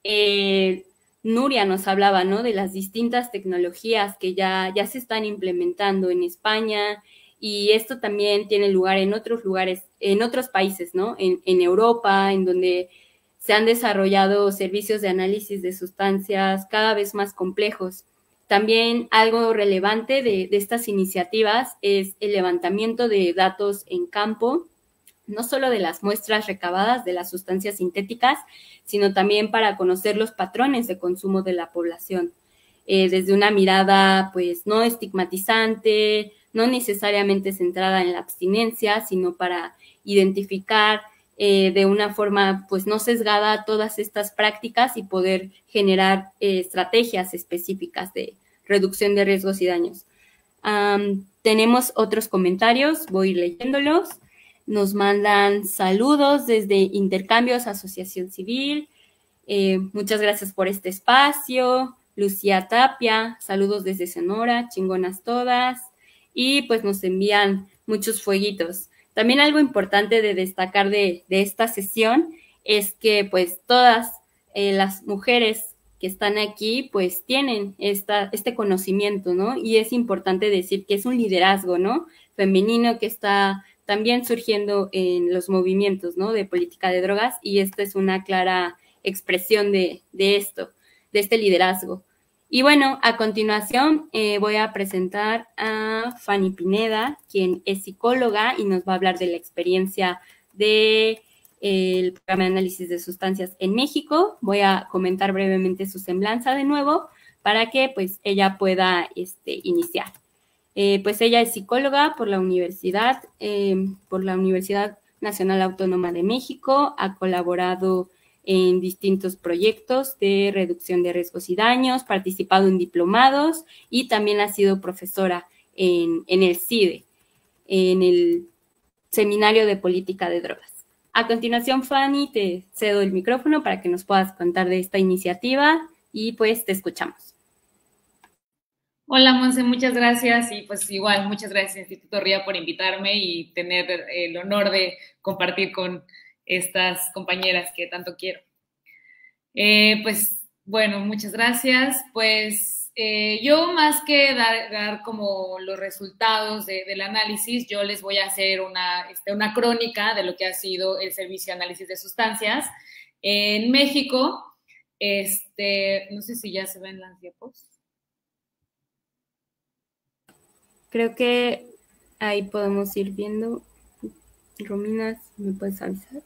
Nuria nos hablaba, ¿no?, de las distintas tecnologías que ya se están implementando en España, y esto también tiene lugar en otros lugares, en otros países, ¿no?, en Europa, en donde se han desarrollado servicios de análisis de sustancias cada vez más complejos. También algo relevante de estas iniciativas es el levantamiento de datos en campo, no solo de las muestras recabadas de las sustancias sintéticas, sino también para conocer los patrones de consumo de la población, desde una mirada pues no estigmatizante, no necesariamente centrada en la abstinencia, sino para identificar de una forma pues no sesgada todas estas prácticas y poder generar estrategias específicas de reducción de riesgos y daños. Tenemos otros comentarios, voy a ir leyéndolos. Nos mandan saludos desde Intercambios Asociación Civil. Muchas gracias por este espacio. Lucía Tapia, saludos desde Sonora, chingonas todas. Y pues nos envían muchos fueguitos. También algo importante de destacar de esta sesión es que pues todas las mujeres que están aquí pues tienen este conocimiento, ¿no? Y es importante decir que es un liderazgo, ¿no?, femenino, que está también surgiendo en los movimientos, ¿no?, de política de drogas, y esta es una clara expresión de este liderazgo. Y bueno, a continuación voy a presentar a Fanny Pineda, quien es psicóloga y nos va a hablar de la experiencia del programa de análisis de sustancias en México. Voy a comentar brevemente su semblanza de nuevo para que pues ella pueda iniciar. Pues ella es psicóloga por la Universidad Nacional Autónoma de México, ha colaborado en distintos proyectos de reducción de riesgos y daños, participado en diplomados y también ha sido profesora en el CIDE, en el Seminario de Política de Drogas. A continuación, Fanny, te cedo el micrófono para que nos puedas contar de esta iniciativa y pues te escuchamos. Hola, Monse, muchas gracias y pues igual, muchas gracias Instituto RIA por invitarme y tener el honor de compartir con estas compañeras que tanto quiero. Pues bueno, muchas gracias. Pues yo más que dar como los resultados del análisis, yo les voy a hacer una crónica de lo que ha sido el Servicio de Análisis de Sustancias en México. No sé si ya se ven las diapos. Creo que ahí podemos ir viendo. Romina, ¿me puedes avisar?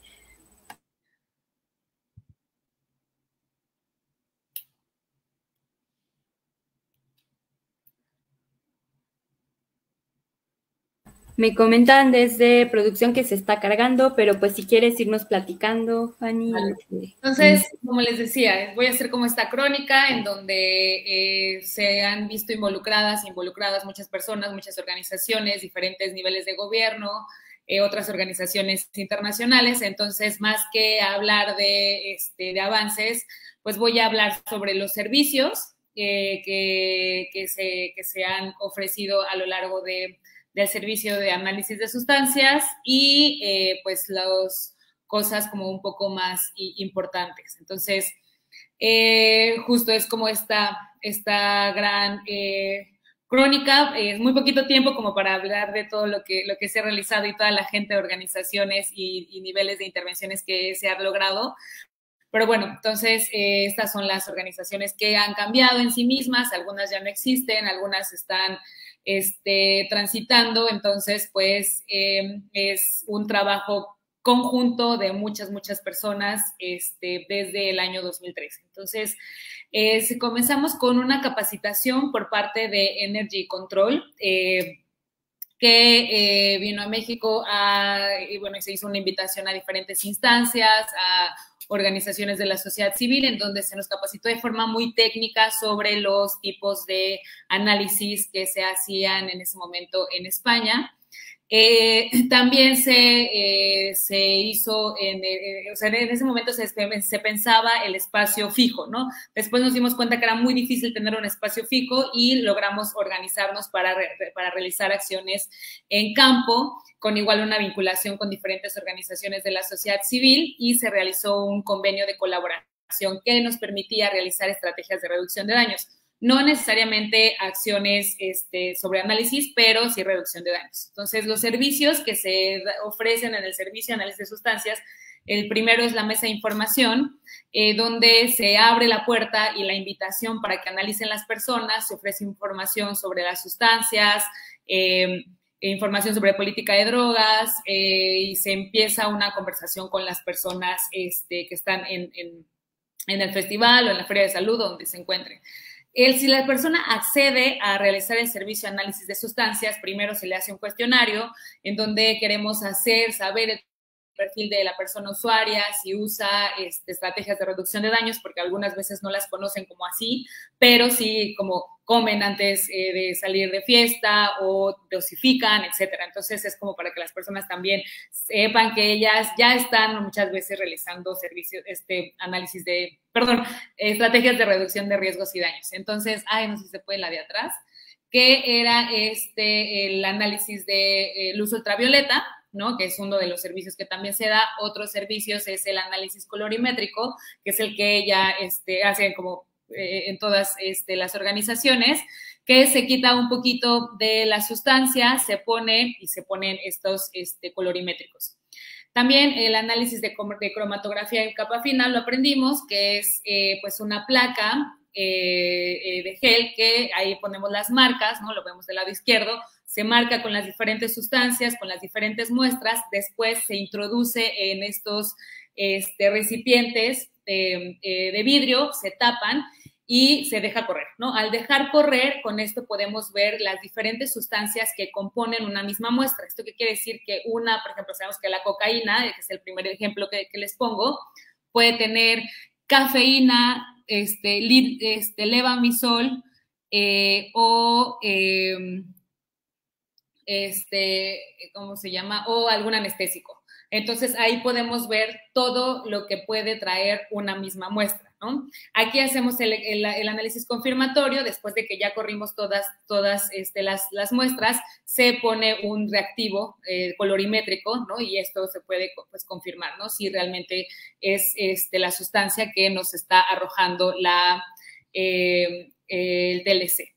Me comentan desde producción que se está cargando, pero pues si quieres irnos platicando, Fanny. Vale. Entonces, como les decía, voy a hacer como esta crónica en donde se han visto involucradas muchas personas, muchas organizaciones, diferentes niveles de gobierno, otras organizaciones internacionales. Entonces, más que hablar de avances, pues voy a hablar sobre los servicios que se han ofrecido a lo largo del servicio de análisis de sustancias y pues las cosas como un poco más importantes. Entonces, justo es como esta gran crónica, es muy poquito tiempo como para hablar de todo lo que se ha realizado y toda la gente de organizaciones y niveles de intervenciones que se han logrado. Pero bueno, entonces estas son las organizaciones que han cambiado en sí mismas, algunas ya no existen, algunas están transitando, entonces pues es un trabajo conjunto de muchas personas desde el año 2013. Entonces, comenzamos con una capacitación por parte de Energy Control, que vino a México y bueno, se hizo una invitación a diferentes instancias, a organizaciones de la sociedad civil, en donde se nos capacitó de forma muy técnica sobre los tipos de análisis que se hacían en ese momento en España. También se hizo, en ese momento se pensaba el espacio fijo, ¿no? Después nos dimos cuenta que era muy difícil tener un espacio fijo y logramos organizarnos para realizar acciones en campo, con igual una vinculación con diferentes organizaciones de la sociedad civil, y se realizó un convenio de colaboración que nos permitía realizar estrategias de reducción de daños. No necesariamente acciones sobre análisis, pero sí reducción de daños. Entonces, los servicios que se ofrecen en el servicio de análisis de sustancias, el primero es la mesa de información, donde se abre la puerta y la invitación para que analicen las personas, se ofrece información sobre las sustancias, información sobre política de drogas, y se empieza una conversación con las personas que están en el festival o en la feria de salud donde se encuentren. Si la persona accede a realizar el servicio de análisis de sustancias, primero se le hace un cuestionario en donde queremos saber el perfil de la persona usuaria, si usa estrategias de reducción de daños, porque algunas veces no las conocen como así, pero sí como comen antes de salir de fiesta o dosifican, etcétera. Entonces es como para que las personas también sepan que ellas ya están muchas veces realizando servicios, estrategias de reducción de riesgos y daños. Entonces, no sé si se puede la de atrás, que era el análisis de luz ultravioleta, ¿no? Que es uno de los servicios que también se da. Otros servicios es el análisis colorimétrico, que es el que ya hacen como en todas las organizaciones, que se quita un poquito de la sustancia, se ponen estos colorimétricos. También el análisis de cromatografía en capa fina lo aprendimos, que es pues una placa de gel, que ahí ponemos las marcas, ¿no? Lo vemos del lado izquierdo, se marca con las diferentes sustancias, con las diferentes muestras, después se introduce en estos recipientes de vidrio, se tapan y se deja correr, ¿no? Al dejar correr, con esto podemos ver las diferentes sustancias que componen una misma muestra. ¿Esto qué quiere decir? Que una, por ejemplo, sabemos que la cocaína, que es el primer ejemplo que les pongo, puede tener cafeína, levamisol, ¿cómo se llama? O algún anestésico. Entonces, ahí podemos ver todo lo que puede traer una misma muestra, ¿no? Aquí hacemos el análisis confirmatorio, después de que ya corrimos todas las muestras, se pone un reactivo colorimétrico, ¿no? Y esto se puede, pues, confirmar, ¿no? Si realmente es la sustancia que nos está arrojando el TLC.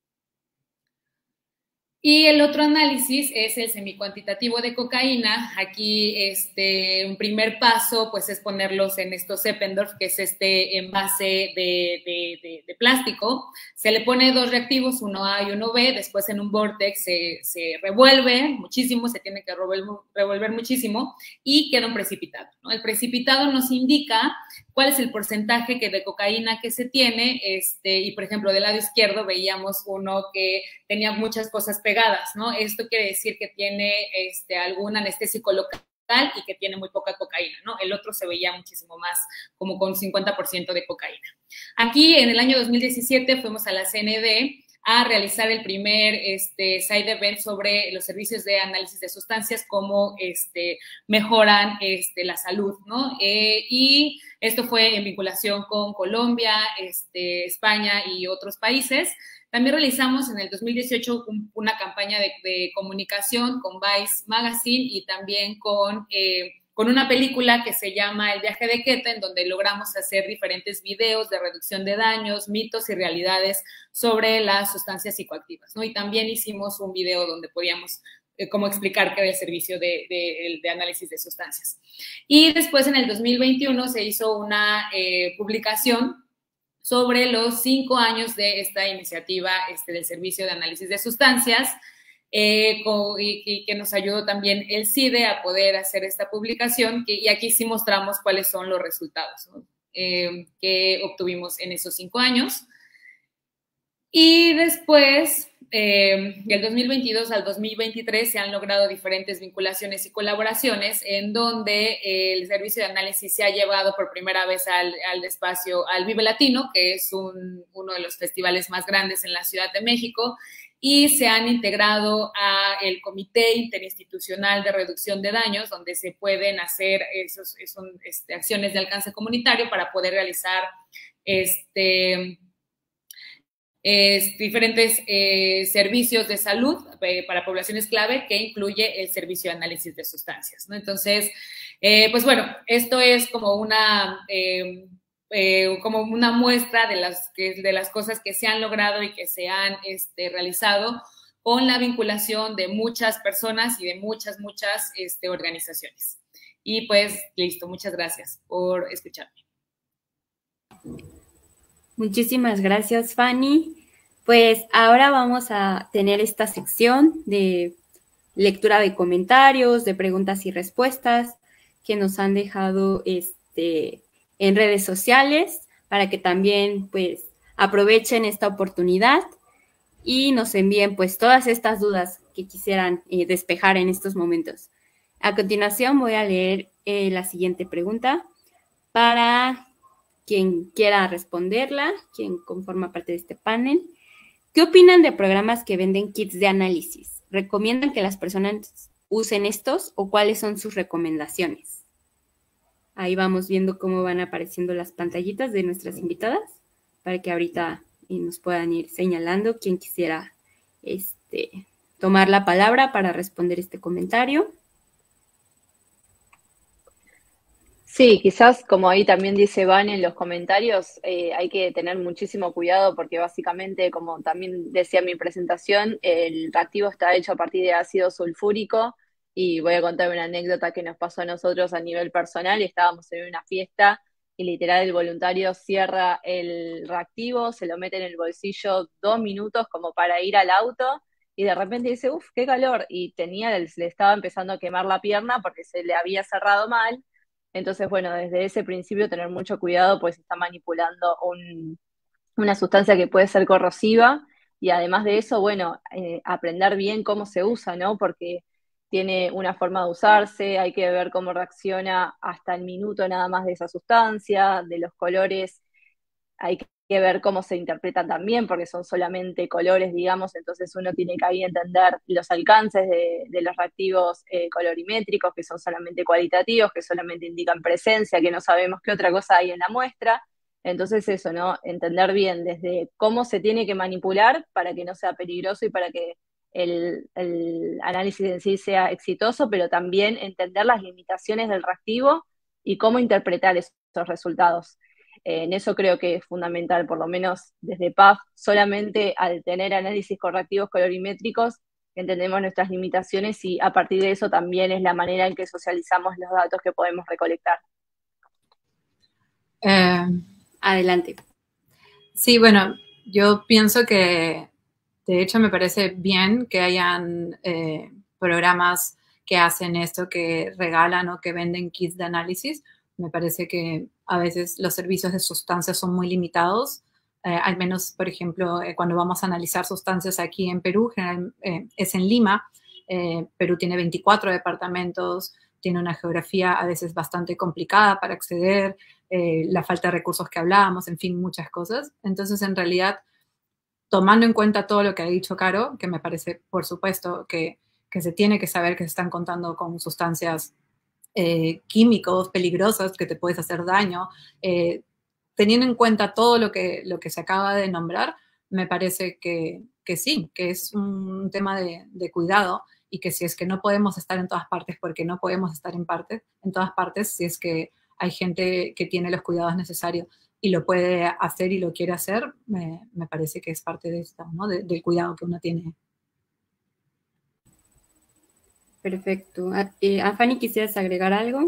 Y el otro análisis es el semicuantitativo de cocaína. Aquí un primer paso pues es ponerlos en estos Eppendorf, que es este envase de plástico. Se le pone 2 reactivos, uno A y uno B, después en un vortex se revuelve muchísimo, se tiene que revolver muchísimo y queda un precipitado, ¿no? El precipitado nos indica cuál es el porcentaje de cocaína que se tiene, y por ejemplo del lado izquierdo veíamos uno que tenía muchas cosas pegadas, ¿no? Esto quiere decir que tiene algún anestésico local y que tiene muy poca cocaína, ¿no? El otro se veía muchísimo más, como con 50% de cocaína. Aquí en el año 2017 fuimos a la CND a realizar el primer side event sobre los servicios de análisis de sustancias, cómo mejoran la salud, ¿no? Y esto fue en vinculación con Colombia, España y otros países. También realizamos en el 2018 una campaña de comunicación con Vice Magazine y también con una película que se llama El viaje de Queta, en donde logramos hacer diferentes videos de reducción de daños, mitos y realidades sobre las sustancias psicoactivas, ¿no? Y también hicimos un video donde podíamos cómo explicar qué era el servicio de análisis de sustancias. Y después en el 2021 se hizo una publicación sobre los 5 años de esta iniciativa del servicio de análisis de sustancias, y que nos ayudó también el CIDE a poder hacer esta publicación, y aquí sí mostramos cuáles son los resultados, ¿no? Que obtuvimos en esos 5 años. Y después, del 2022 al 2023, se han logrado diferentes vinculaciones y colaboraciones en donde el servicio de análisis se ha llevado por primera vez al espacio, al Vive Latino, que es uno de los festivales más grandes en la Ciudad de México, y se han integrado a el Comité Interinstitucional de Reducción de Daños, donde se pueden hacer acciones de alcance comunitario para poder realizar diferentes servicios de salud para poblaciones clave, que incluye el servicio de análisis de sustancias, ¿no? Entonces, pues bueno, esto es como una muestra de las cosas que se han logrado y que se han realizado con la vinculación de muchas personas y de muchas organizaciones. Y pues, listo, muchas gracias por escucharme. Muchísimas gracias, Fanny. Pues ahora vamos a tener esta sección de lectura de comentarios, de preguntas y respuestas que nos han dejado en redes sociales, para que también pues aprovechen esta oportunidad y nos envíen pues todas estas dudas que quisieran despejar en estos momentos. A continuación voy a leer la siguiente pregunta para quien quiera responderla, quien conforma parte de este panel. ¿Qué opinan de programas que venden kits de análisis? ¿Recomiendan que las personas usen estos o cuáles son sus recomendaciones? Ahí vamos viendo cómo van apareciendo las pantallitas de nuestras invitadas, para que ahorita nos puedan ir señalando quien quisiera tomar la palabra para responder este comentario. Sí, quizás como ahí también dice Van en los comentarios, hay que tener muchísimo cuidado porque básicamente, como también decía en mi presentación, el reactivo está hecho a partir de ácido sulfúrico, y voy a contar una anécdota que nos pasó a nosotros a nivel personal. Estábamos en una fiesta y literal el voluntario cierra el reactivo, se lo mete en el bolsillo 2 minutos como para ir al auto, y de repente dice, uff, qué calor, y le estaba empezando a quemar la pierna porque se le había cerrado mal. Entonces, bueno, desde ese principio tener mucho cuidado, pues está manipulando una sustancia que puede ser corrosiva y además de eso, bueno, aprender bien cómo se usa, ¿no? Porque tiene una forma de usarse, hay que ver cómo reacciona hasta el minuto nada más de esa sustancia, de los colores, hay que ver cómo se interpretan también, porque son solamente colores, digamos, entonces uno tiene que ahí entender los alcances de los reactivos colorimétricos, que son solamente cualitativos, que solamente indican presencia, que no sabemos qué otra cosa hay en la muestra. Entonces eso, ¿no? Entender bien desde cómo se tiene que manipular para que no sea peligroso y para que el análisis en sí sea exitoso, pero también entender las limitaciones del reactivo y cómo interpretar esos resultados. En eso creo que es fundamental, por lo menos desde PAF, solamente al tener análisis correctivos colorimétricos entendemos nuestras limitaciones y a partir de eso también es la manera en que socializamos los datos que podemos recolectar. Adelante. Sí, bueno, yo pienso que de hecho me parece bien que hayan programas que hacen esto, que regalan o que venden kits de análisis. Me parece que a veces los servicios de sustancias son muy limitados. Al menos, por ejemplo, cuando vamos a analizar sustancias aquí en Perú, es en Lima. Perú tiene 24 departamentos, tiene una geografía a veces bastante complicada para acceder, la falta de recursos que hablábamos, en fin, muchas cosas. Entonces, en realidad, tomando en cuenta todo lo que ha dicho Caro, que me parece, por supuesto, que se tiene que saber que se están contando con sustancias químicos peligrosos que te puedes hacer daño, teniendo en cuenta todo lo que se acaba de nombrar, me parece que sí, que es un tema de cuidado y que si es que no podemos estar en todas partes, porque no podemos estar en todas partes, si es que hay gente que tiene los cuidados necesarios y lo puede hacer y lo quiere hacer, me parece que es parte de esto, ¿no? Del cuidado que uno tiene. Perfecto. Fanny, ¿quisieras agregar algo?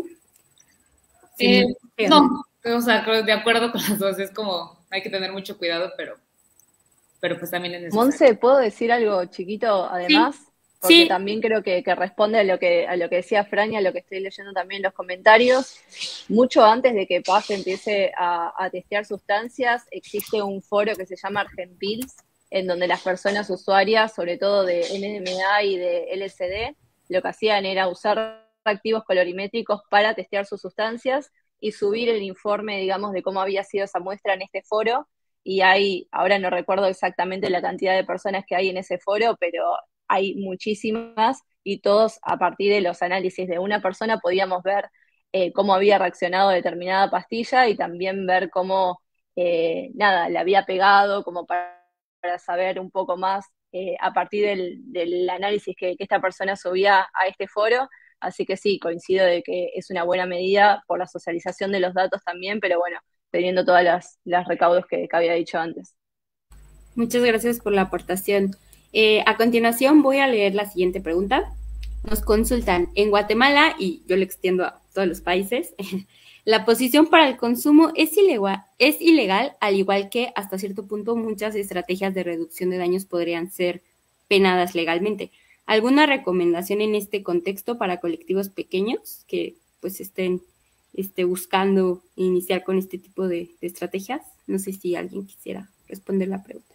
Sí, no, o sea, creo de acuerdo con las dos, es como hay que tener mucho cuidado, pero pues también es necesario. Monse, ¿puedo decir algo chiquito además? Sí. Porque Sí. también creo que responde a lo que decía Fran y a lo que estoy leyendo también en los comentarios. Mucho antes de que PAF empiece a testear sustancias, existe un foro que se llama ArgenPills, en donde las personas usuarias, sobre todo de NMA y de LSD, lo que hacían era usar reactivos colorimétricos para testear sus sustancias y subir el informe, digamos, de cómo había sido esa muestra en este foro. Y hay, ahora no recuerdo exactamente la cantidad de personas que hay en ese foro, pero hay muchísimas y todos a partir de los análisis de una persona podíamos ver cómo había reaccionado determinada pastilla y también ver cómo, nada, le había pegado, como para saber un poco más a partir del análisis que esta persona subía a este foro. Así que sí, coincido de que es una buena medida por la socialización de los datos también, pero bueno, teniendo todas las recaudos que había dicho antes. Muchas gracias por la aportación. A continuación voy a leer la siguiente pregunta. Nos consultan, en Guatemala, y yo lo extiendo a todos los países, la posición para el consumo es ilegal, al igual que hasta cierto punto muchas estrategias de reducción de daños podrían ser penadas legalmente. ¿Alguna recomendación en este contexto para colectivos pequeños que pues estén buscando iniciar con este tipo de estrategias? No sé si alguien quisiera responder la pregunta.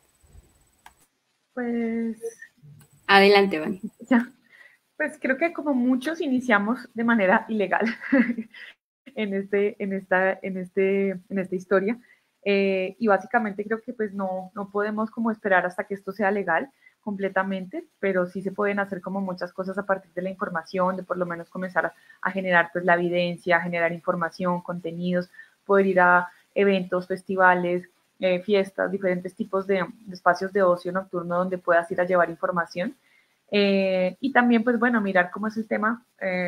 Pues... Adelante, Vani. Ya. Pues creo que como muchos iniciamos de manera ilegal en esta historia. Y básicamente creo que pues no podemos como esperar hasta que esto sea legal completamente, pero sí se pueden hacer como muchas cosas a partir de la información, de por lo menos comenzar a generar pues la evidencia, a generar información, contenidos, poder ir a eventos, festivales, fiestas, diferentes tipos de espacios de ocio nocturno donde puedas ir a llevar información. Y también, pues bueno, mirar cómo es el tema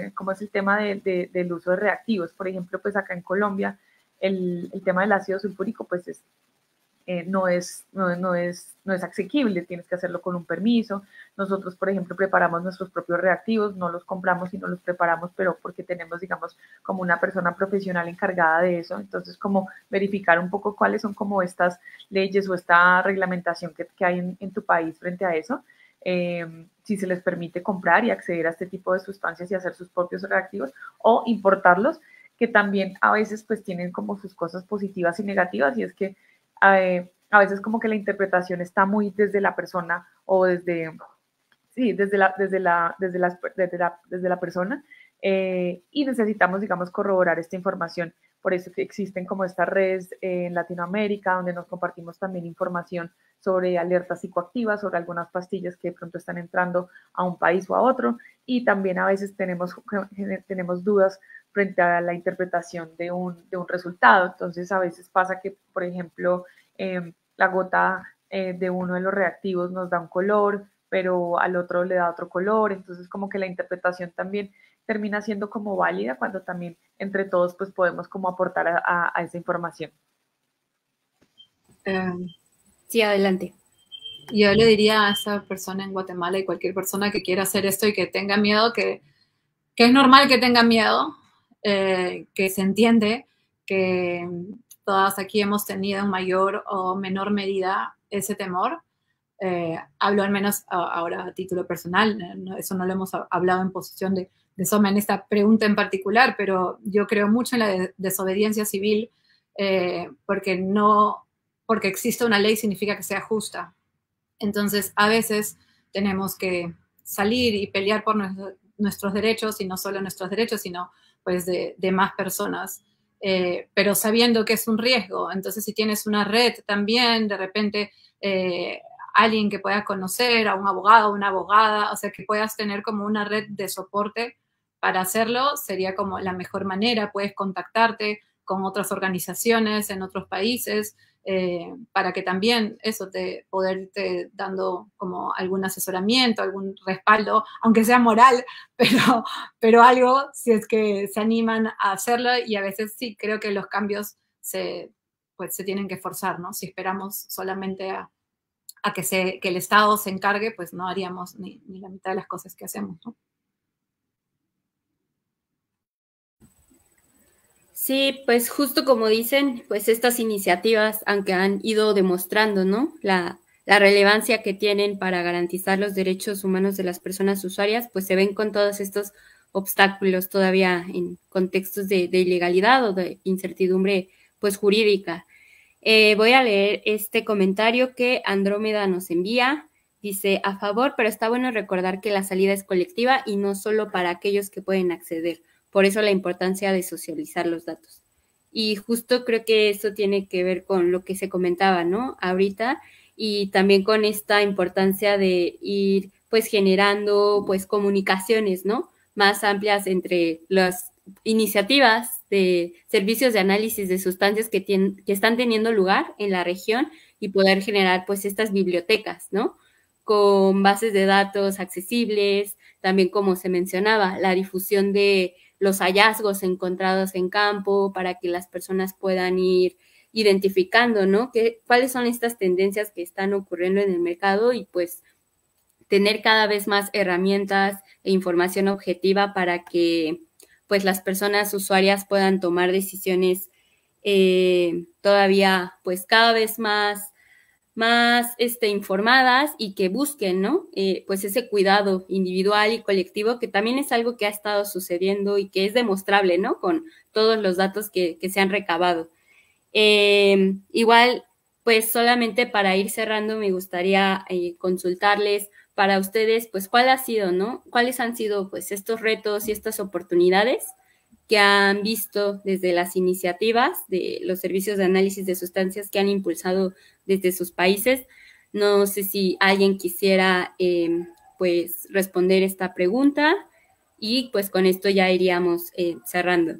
del uso de reactivos. Por ejemplo, pues acá en Colombia, el tema del ácido sulfúrico, pues no es asequible, tienes que hacerlo con un permiso. Nosotros, por ejemplo, preparamos nuestros propios reactivos, no los compramos y no los preparamos, pero porque tenemos, digamos, como una persona profesional encargada de eso. Entonces, como verificar un poco cuáles son como estas leyes o esta reglamentación que hay en tu país frente a eso. Si se les permite comprar y acceder a este tipo de sustancias y hacer sus propios reactivos o importarlos, que también a veces pues tienen como sus cosas positivas y negativas, y es que a veces como que la interpretación está muy desde la persona o desde la persona, y necesitamos, digamos, corroborar esta información. Por eso que existen como estas redes en Latinoamérica, donde nos compartimos también información sobre alertas psicoactivas, sobre algunas pastillas que de pronto están entrando a un país o a otro, y también a veces tenemos dudas frente a la interpretación de un resultado. Entonces, a veces pasa que, por ejemplo, la gota de uno de los reactivos nos da un color, pero al otro le da otro color. Entonces, como que la interpretación también termina siendo como válida cuando también entre todos pues podemos como aportar a esa información. Sí, adelante. Yo le diría a esa persona en Guatemala y cualquier persona que quiera hacer esto y que tenga miedo, que es normal que tenga miedo, que se entiende que todas aquí hemos tenido en mayor o menor medida ese temor. Hablo al menos ahora a título personal, eso no lo hemos hablado en posición de Soma en esta pregunta en particular, pero yo creo mucho en la desobediencia civil, porque existe una ley significa que sea justa. Entonces, a veces tenemos que salir y pelear por nuestros derechos, y no solo nuestros derechos, sino pues de más personas, pero sabiendo que es un riesgo. Entonces, si tienes una red también, de repente alguien que puedas conocer, a un abogado, una abogada, o sea, que puedas tener como una red de soporte para hacerlo, sería como la mejor manera. Puedes contactarte con otras organizaciones en otros países, para que también eso poderte dando como algún asesoramiento, algún respaldo, aunque sea moral, pero algo, si es que se animan a hacerlo. Y a veces sí, creo que los cambios se tienen que forzar, ¿no? Si esperamos solamente a que el Estado se encargue, pues no haríamos ni la mitad de las cosas que hacemos, ¿no? Sí, pues justo como dicen, pues estas iniciativas, aunque han ido demostrando, ¿no?, la relevancia que tienen para garantizar los derechos humanos de las personas usuarias, pues se ven con todos estos obstáculos todavía en contextos de ilegalidad o de incertidumbre pues jurídica. Voy a leer este comentario que Andrómeda nos envía. Dice, a favor, pero está bueno recordar que la salida es colectiva y no solo para aquellos que pueden acceder. Por eso la importancia de socializar los datos. Y justo creo que eso tiene que ver con lo que se comentaba, ¿no?, ahorita, y también con esta importancia de ir pues generando pues comunicaciones, ¿no?, más amplias entre las iniciativas de servicios de análisis de sustancias que están teniendo lugar en la región, y poder generar pues estas bibliotecas, ¿no?, con bases de datos accesibles, también como se mencionaba, la difusión de los hallazgos encontrados en campo para que las personas puedan ir identificando, ¿no?, cuáles son estas tendencias que están ocurriendo en el mercado, y pues tener cada vez más herramientas e información objetiva para que pues las personas usuarias puedan tomar decisiones todavía pues cada vez más informadas, y que busquen, ¿no?, pues ese cuidado individual y colectivo, que también es algo que ha estado sucediendo y que es demostrable, ¿no?, con todos los datos que se han recabado. Igual, pues solamente para ir cerrando, me gustaría consultarles para ustedes, pues cuáles han sido pues estos retos y estas oportunidades que han visto desde las iniciativas de los servicios de análisis de sustancias que han impulsado desde sus países. No sé si alguien quisiera pues responder esta pregunta, y pues con esto ya iríamos cerrando.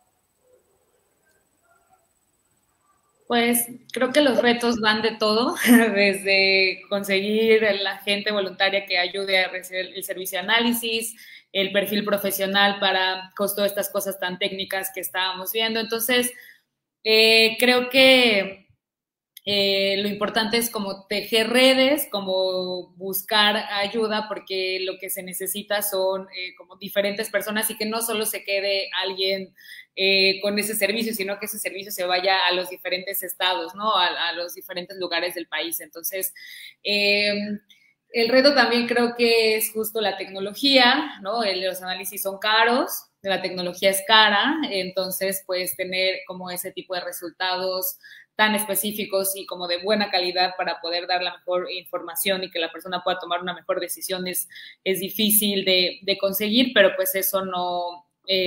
Pues creo que los retos van de todo, desde conseguir la gente voluntaria que ayude a recibir el servicio de análisis, el perfil profesional para todas estas cosas tan técnicas que estábamos viendo. Entonces, creo que lo importante es como tejer redes, como buscar ayuda, porque lo que se necesita son como diferentes personas, y que no solo se quede alguien con ese servicio, sino que ese servicio se vaya a los diferentes estados, ¿no?, a los diferentes lugares del país. Entonces, el reto también creo que es justo la tecnología, ¿no? Los análisis son caros, la tecnología es cara, entonces pues tener como ese tipo de resultados tan específicos y como de buena calidad para poder dar la mejor información y que la persona pueda tomar una mejor decisión es difícil de conseguir, pero pues eso no,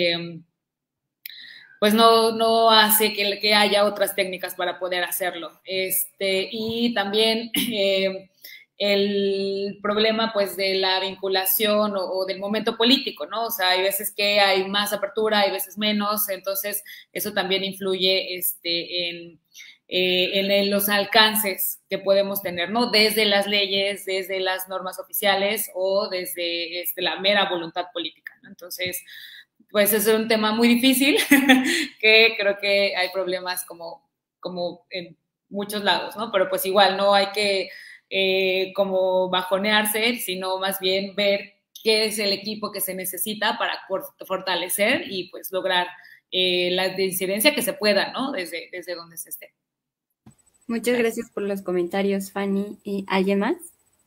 pues no hace que haya otras técnicas para poder hacerlo. Y también el problema pues de la vinculación o del momento político, ¿no? O sea, hay veces que hay más apertura, hay veces menos, entonces eso también influye en los alcances que podemos tener, ¿no? Desde las leyes, desde las normas oficiales o desde la mera voluntad política, ¿no? Entonces, pues es un tema muy difícil que creo que hay problemas como en muchos lados, ¿no? Pero pues igual no hay que como bajonearse, sino más bien ver qué es el equipo que se necesita para fortalecer y pues lograr la incidencia que se pueda, ¿no? Desde donde se esté. Muchas gracias por los comentarios, Fanny. ¿Alguien más?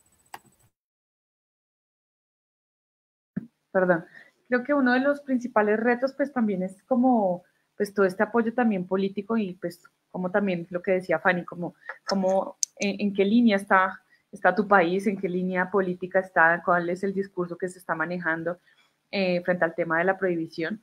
Perdón. Creo que uno de los principales retos pues también es como pues todo este apoyo también político y pues como también lo que decía Fanny, como en qué línea está tu país, en qué línea política está, cuál es el discurso que se está manejando frente al tema de la prohibición.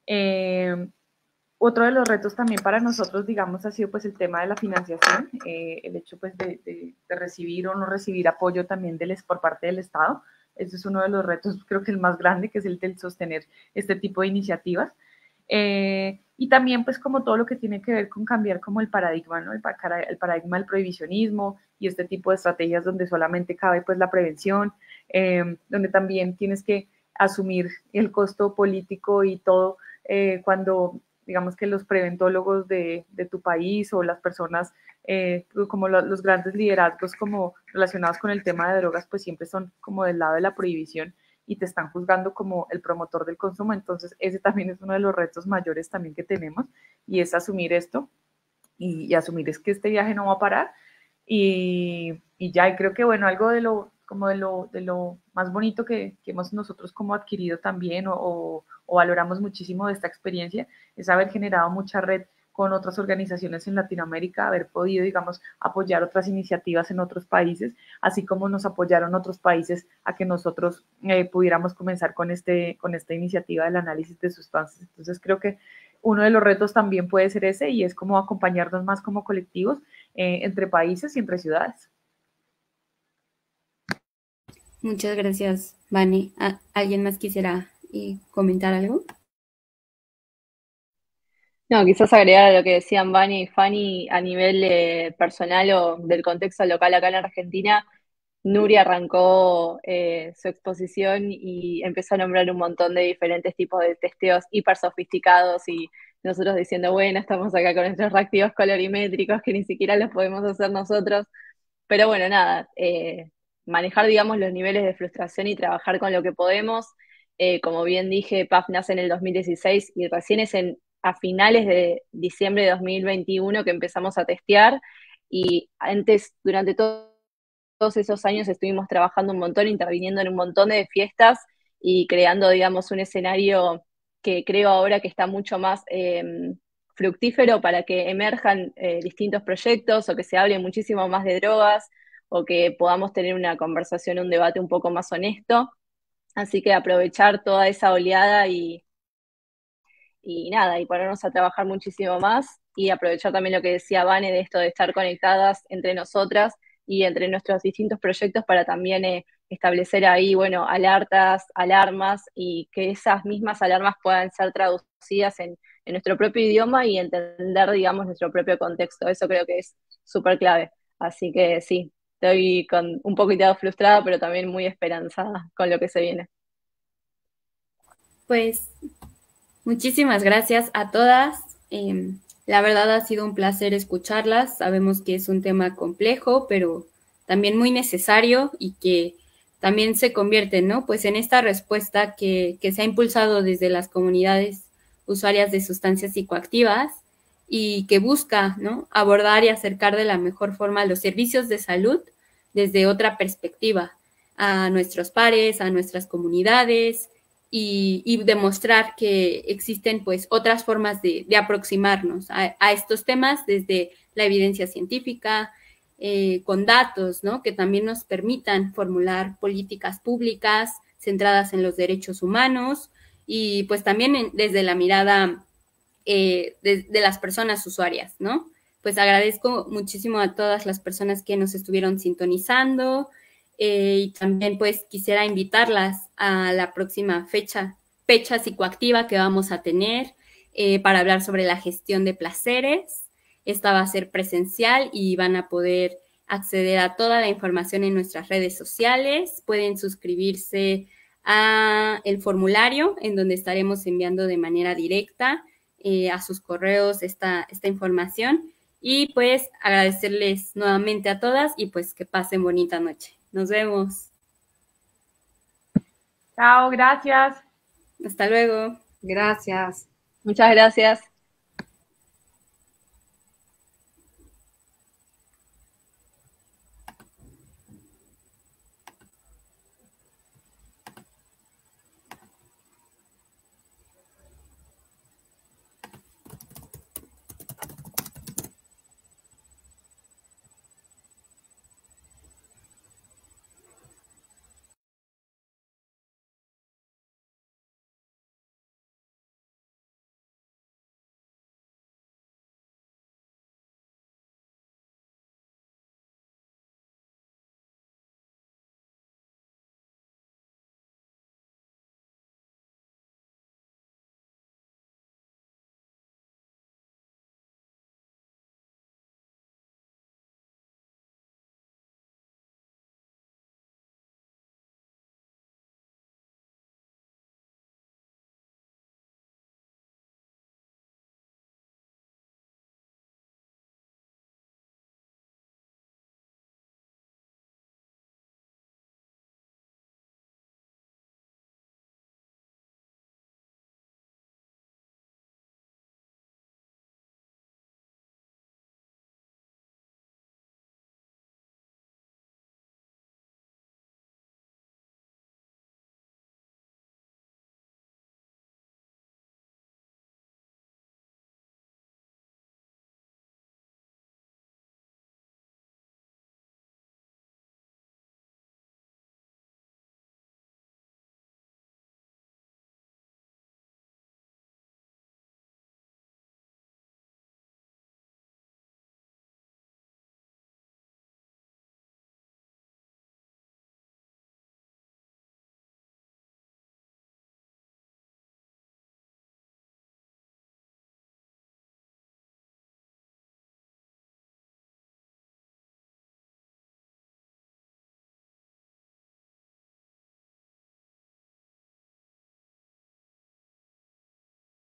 Otro de los retos también para nosotros, digamos, ha sido pues el tema de la financiación, el hecho pues de recibir o no recibir apoyo también por parte del Estado. Ese es uno de los retos, creo que el más grande, que es el del sostener este tipo de iniciativas. Y también pues como todo lo que tiene que ver con cambiar como el paradigma, ¿no? El paradigma del prohibicionismo y este tipo de estrategias donde solamente cabe pues la prevención, donde también tienes que asumir el costo político y todo cuando digamos que los preventólogos de tu país o las personas como los grandes liderazgos como relacionados con el tema de drogas pues siempre son como del lado de la prohibición y te están juzgando como el promotor del consumo. Entonces ese también es uno de los retos mayores también que tenemos y es asumir esto y asumir es que este viaje no va a parar y ya, y creo que bueno, algo de lo más bonito que hemos nosotros como adquirido también o valoramos muchísimo de esta experiencia es haber generado mucha red con otras organizaciones en Latinoamérica, haber podido, digamos, apoyar otras iniciativas en otros países, así como nos apoyaron otros países a que nosotros pudiéramos comenzar con esta iniciativa del análisis de sustancias. Entonces creo que uno de los retos también puede ser ese y es como acompañarnos más como colectivos entre países y entre ciudades. Muchas gracias, Vane. ¿Alguien más quisiera comentar algo? No, quizás agregar a lo que decían Vani y Fanny a nivel personal o del contexto local acá en Argentina. Nuria arrancó su exposición y empezó a nombrar un montón de diferentes tipos de testeos hiper sofisticados y nosotros diciendo, bueno, estamos acá con nuestros reactivos colorimétricos que ni siquiera los podemos hacer nosotros. Pero bueno, nada, manejar, digamos, los niveles de frustración y trabajar con lo que podemos. Como bien dije, PAF nace en el 2016 y recién es a finales de diciembre de 2021 que empezamos a testear y antes, durante todos esos años estuvimos trabajando un montón, interviniendo en un montón de fiestas y creando, digamos, un escenario que creo ahora que está mucho más fructífero para que emerjan distintos proyectos o que se hable muchísimo más de drogas o que podamos tener una conversación, un debate un poco más honesto. Así que aprovechar toda esa oleada y nada, y ponernos a trabajar muchísimo más y aprovechar también lo que decía Vane de esto de estar conectadas entre nosotras y entre nuestros distintos proyectos para también establecer ahí, bueno, alertas, alarmas y que esas mismas alarmas puedan ser traducidas en nuestro propio idioma y entender, digamos, nuestro propio contexto. Eso creo que es súper clave. Así que sí, estoy un poquito frustrada, pero también muy esperanzada con lo que se viene. Pues muchísimas gracias a todas. La verdad ha sido un placer escucharlas. Sabemos que es un tema complejo, pero también muy necesario y que también se convierte, ¿no? Pues en esta respuesta que se ha impulsado desde las comunidades usuarias de sustancias psicoactivas y que busca, ¿no?, abordar y acercar de la mejor forma los servicios de salud desde otra perspectiva a nuestros pares, a nuestras comunidades y demostrar que existen pues otras formas de aproximarnos a estos temas desde la evidencia científica, con datos, ¿no? Que también nos permitan formular políticas públicas centradas en los derechos humanos y pues también desde la mirada de las personas usuarias, ¿no? Pues agradezco muchísimo a todas las personas que nos estuvieron sintonizando y también pues quisiera invitarlas a la próxima fecha psicoactiva que vamos a tener para hablar sobre la gestión de placeres. Esta va a ser presencial y van a poder acceder a toda la información en nuestras redes sociales. Pueden suscribirse a el formulario en donde estaremos enviando de manera directa a sus correos esta información. Y pues agradecerles nuevamente a todas y pues que pasen bonita noche. Nos vemos. Chao, gracias. Hasta luego. Gracias. Muchas gracias.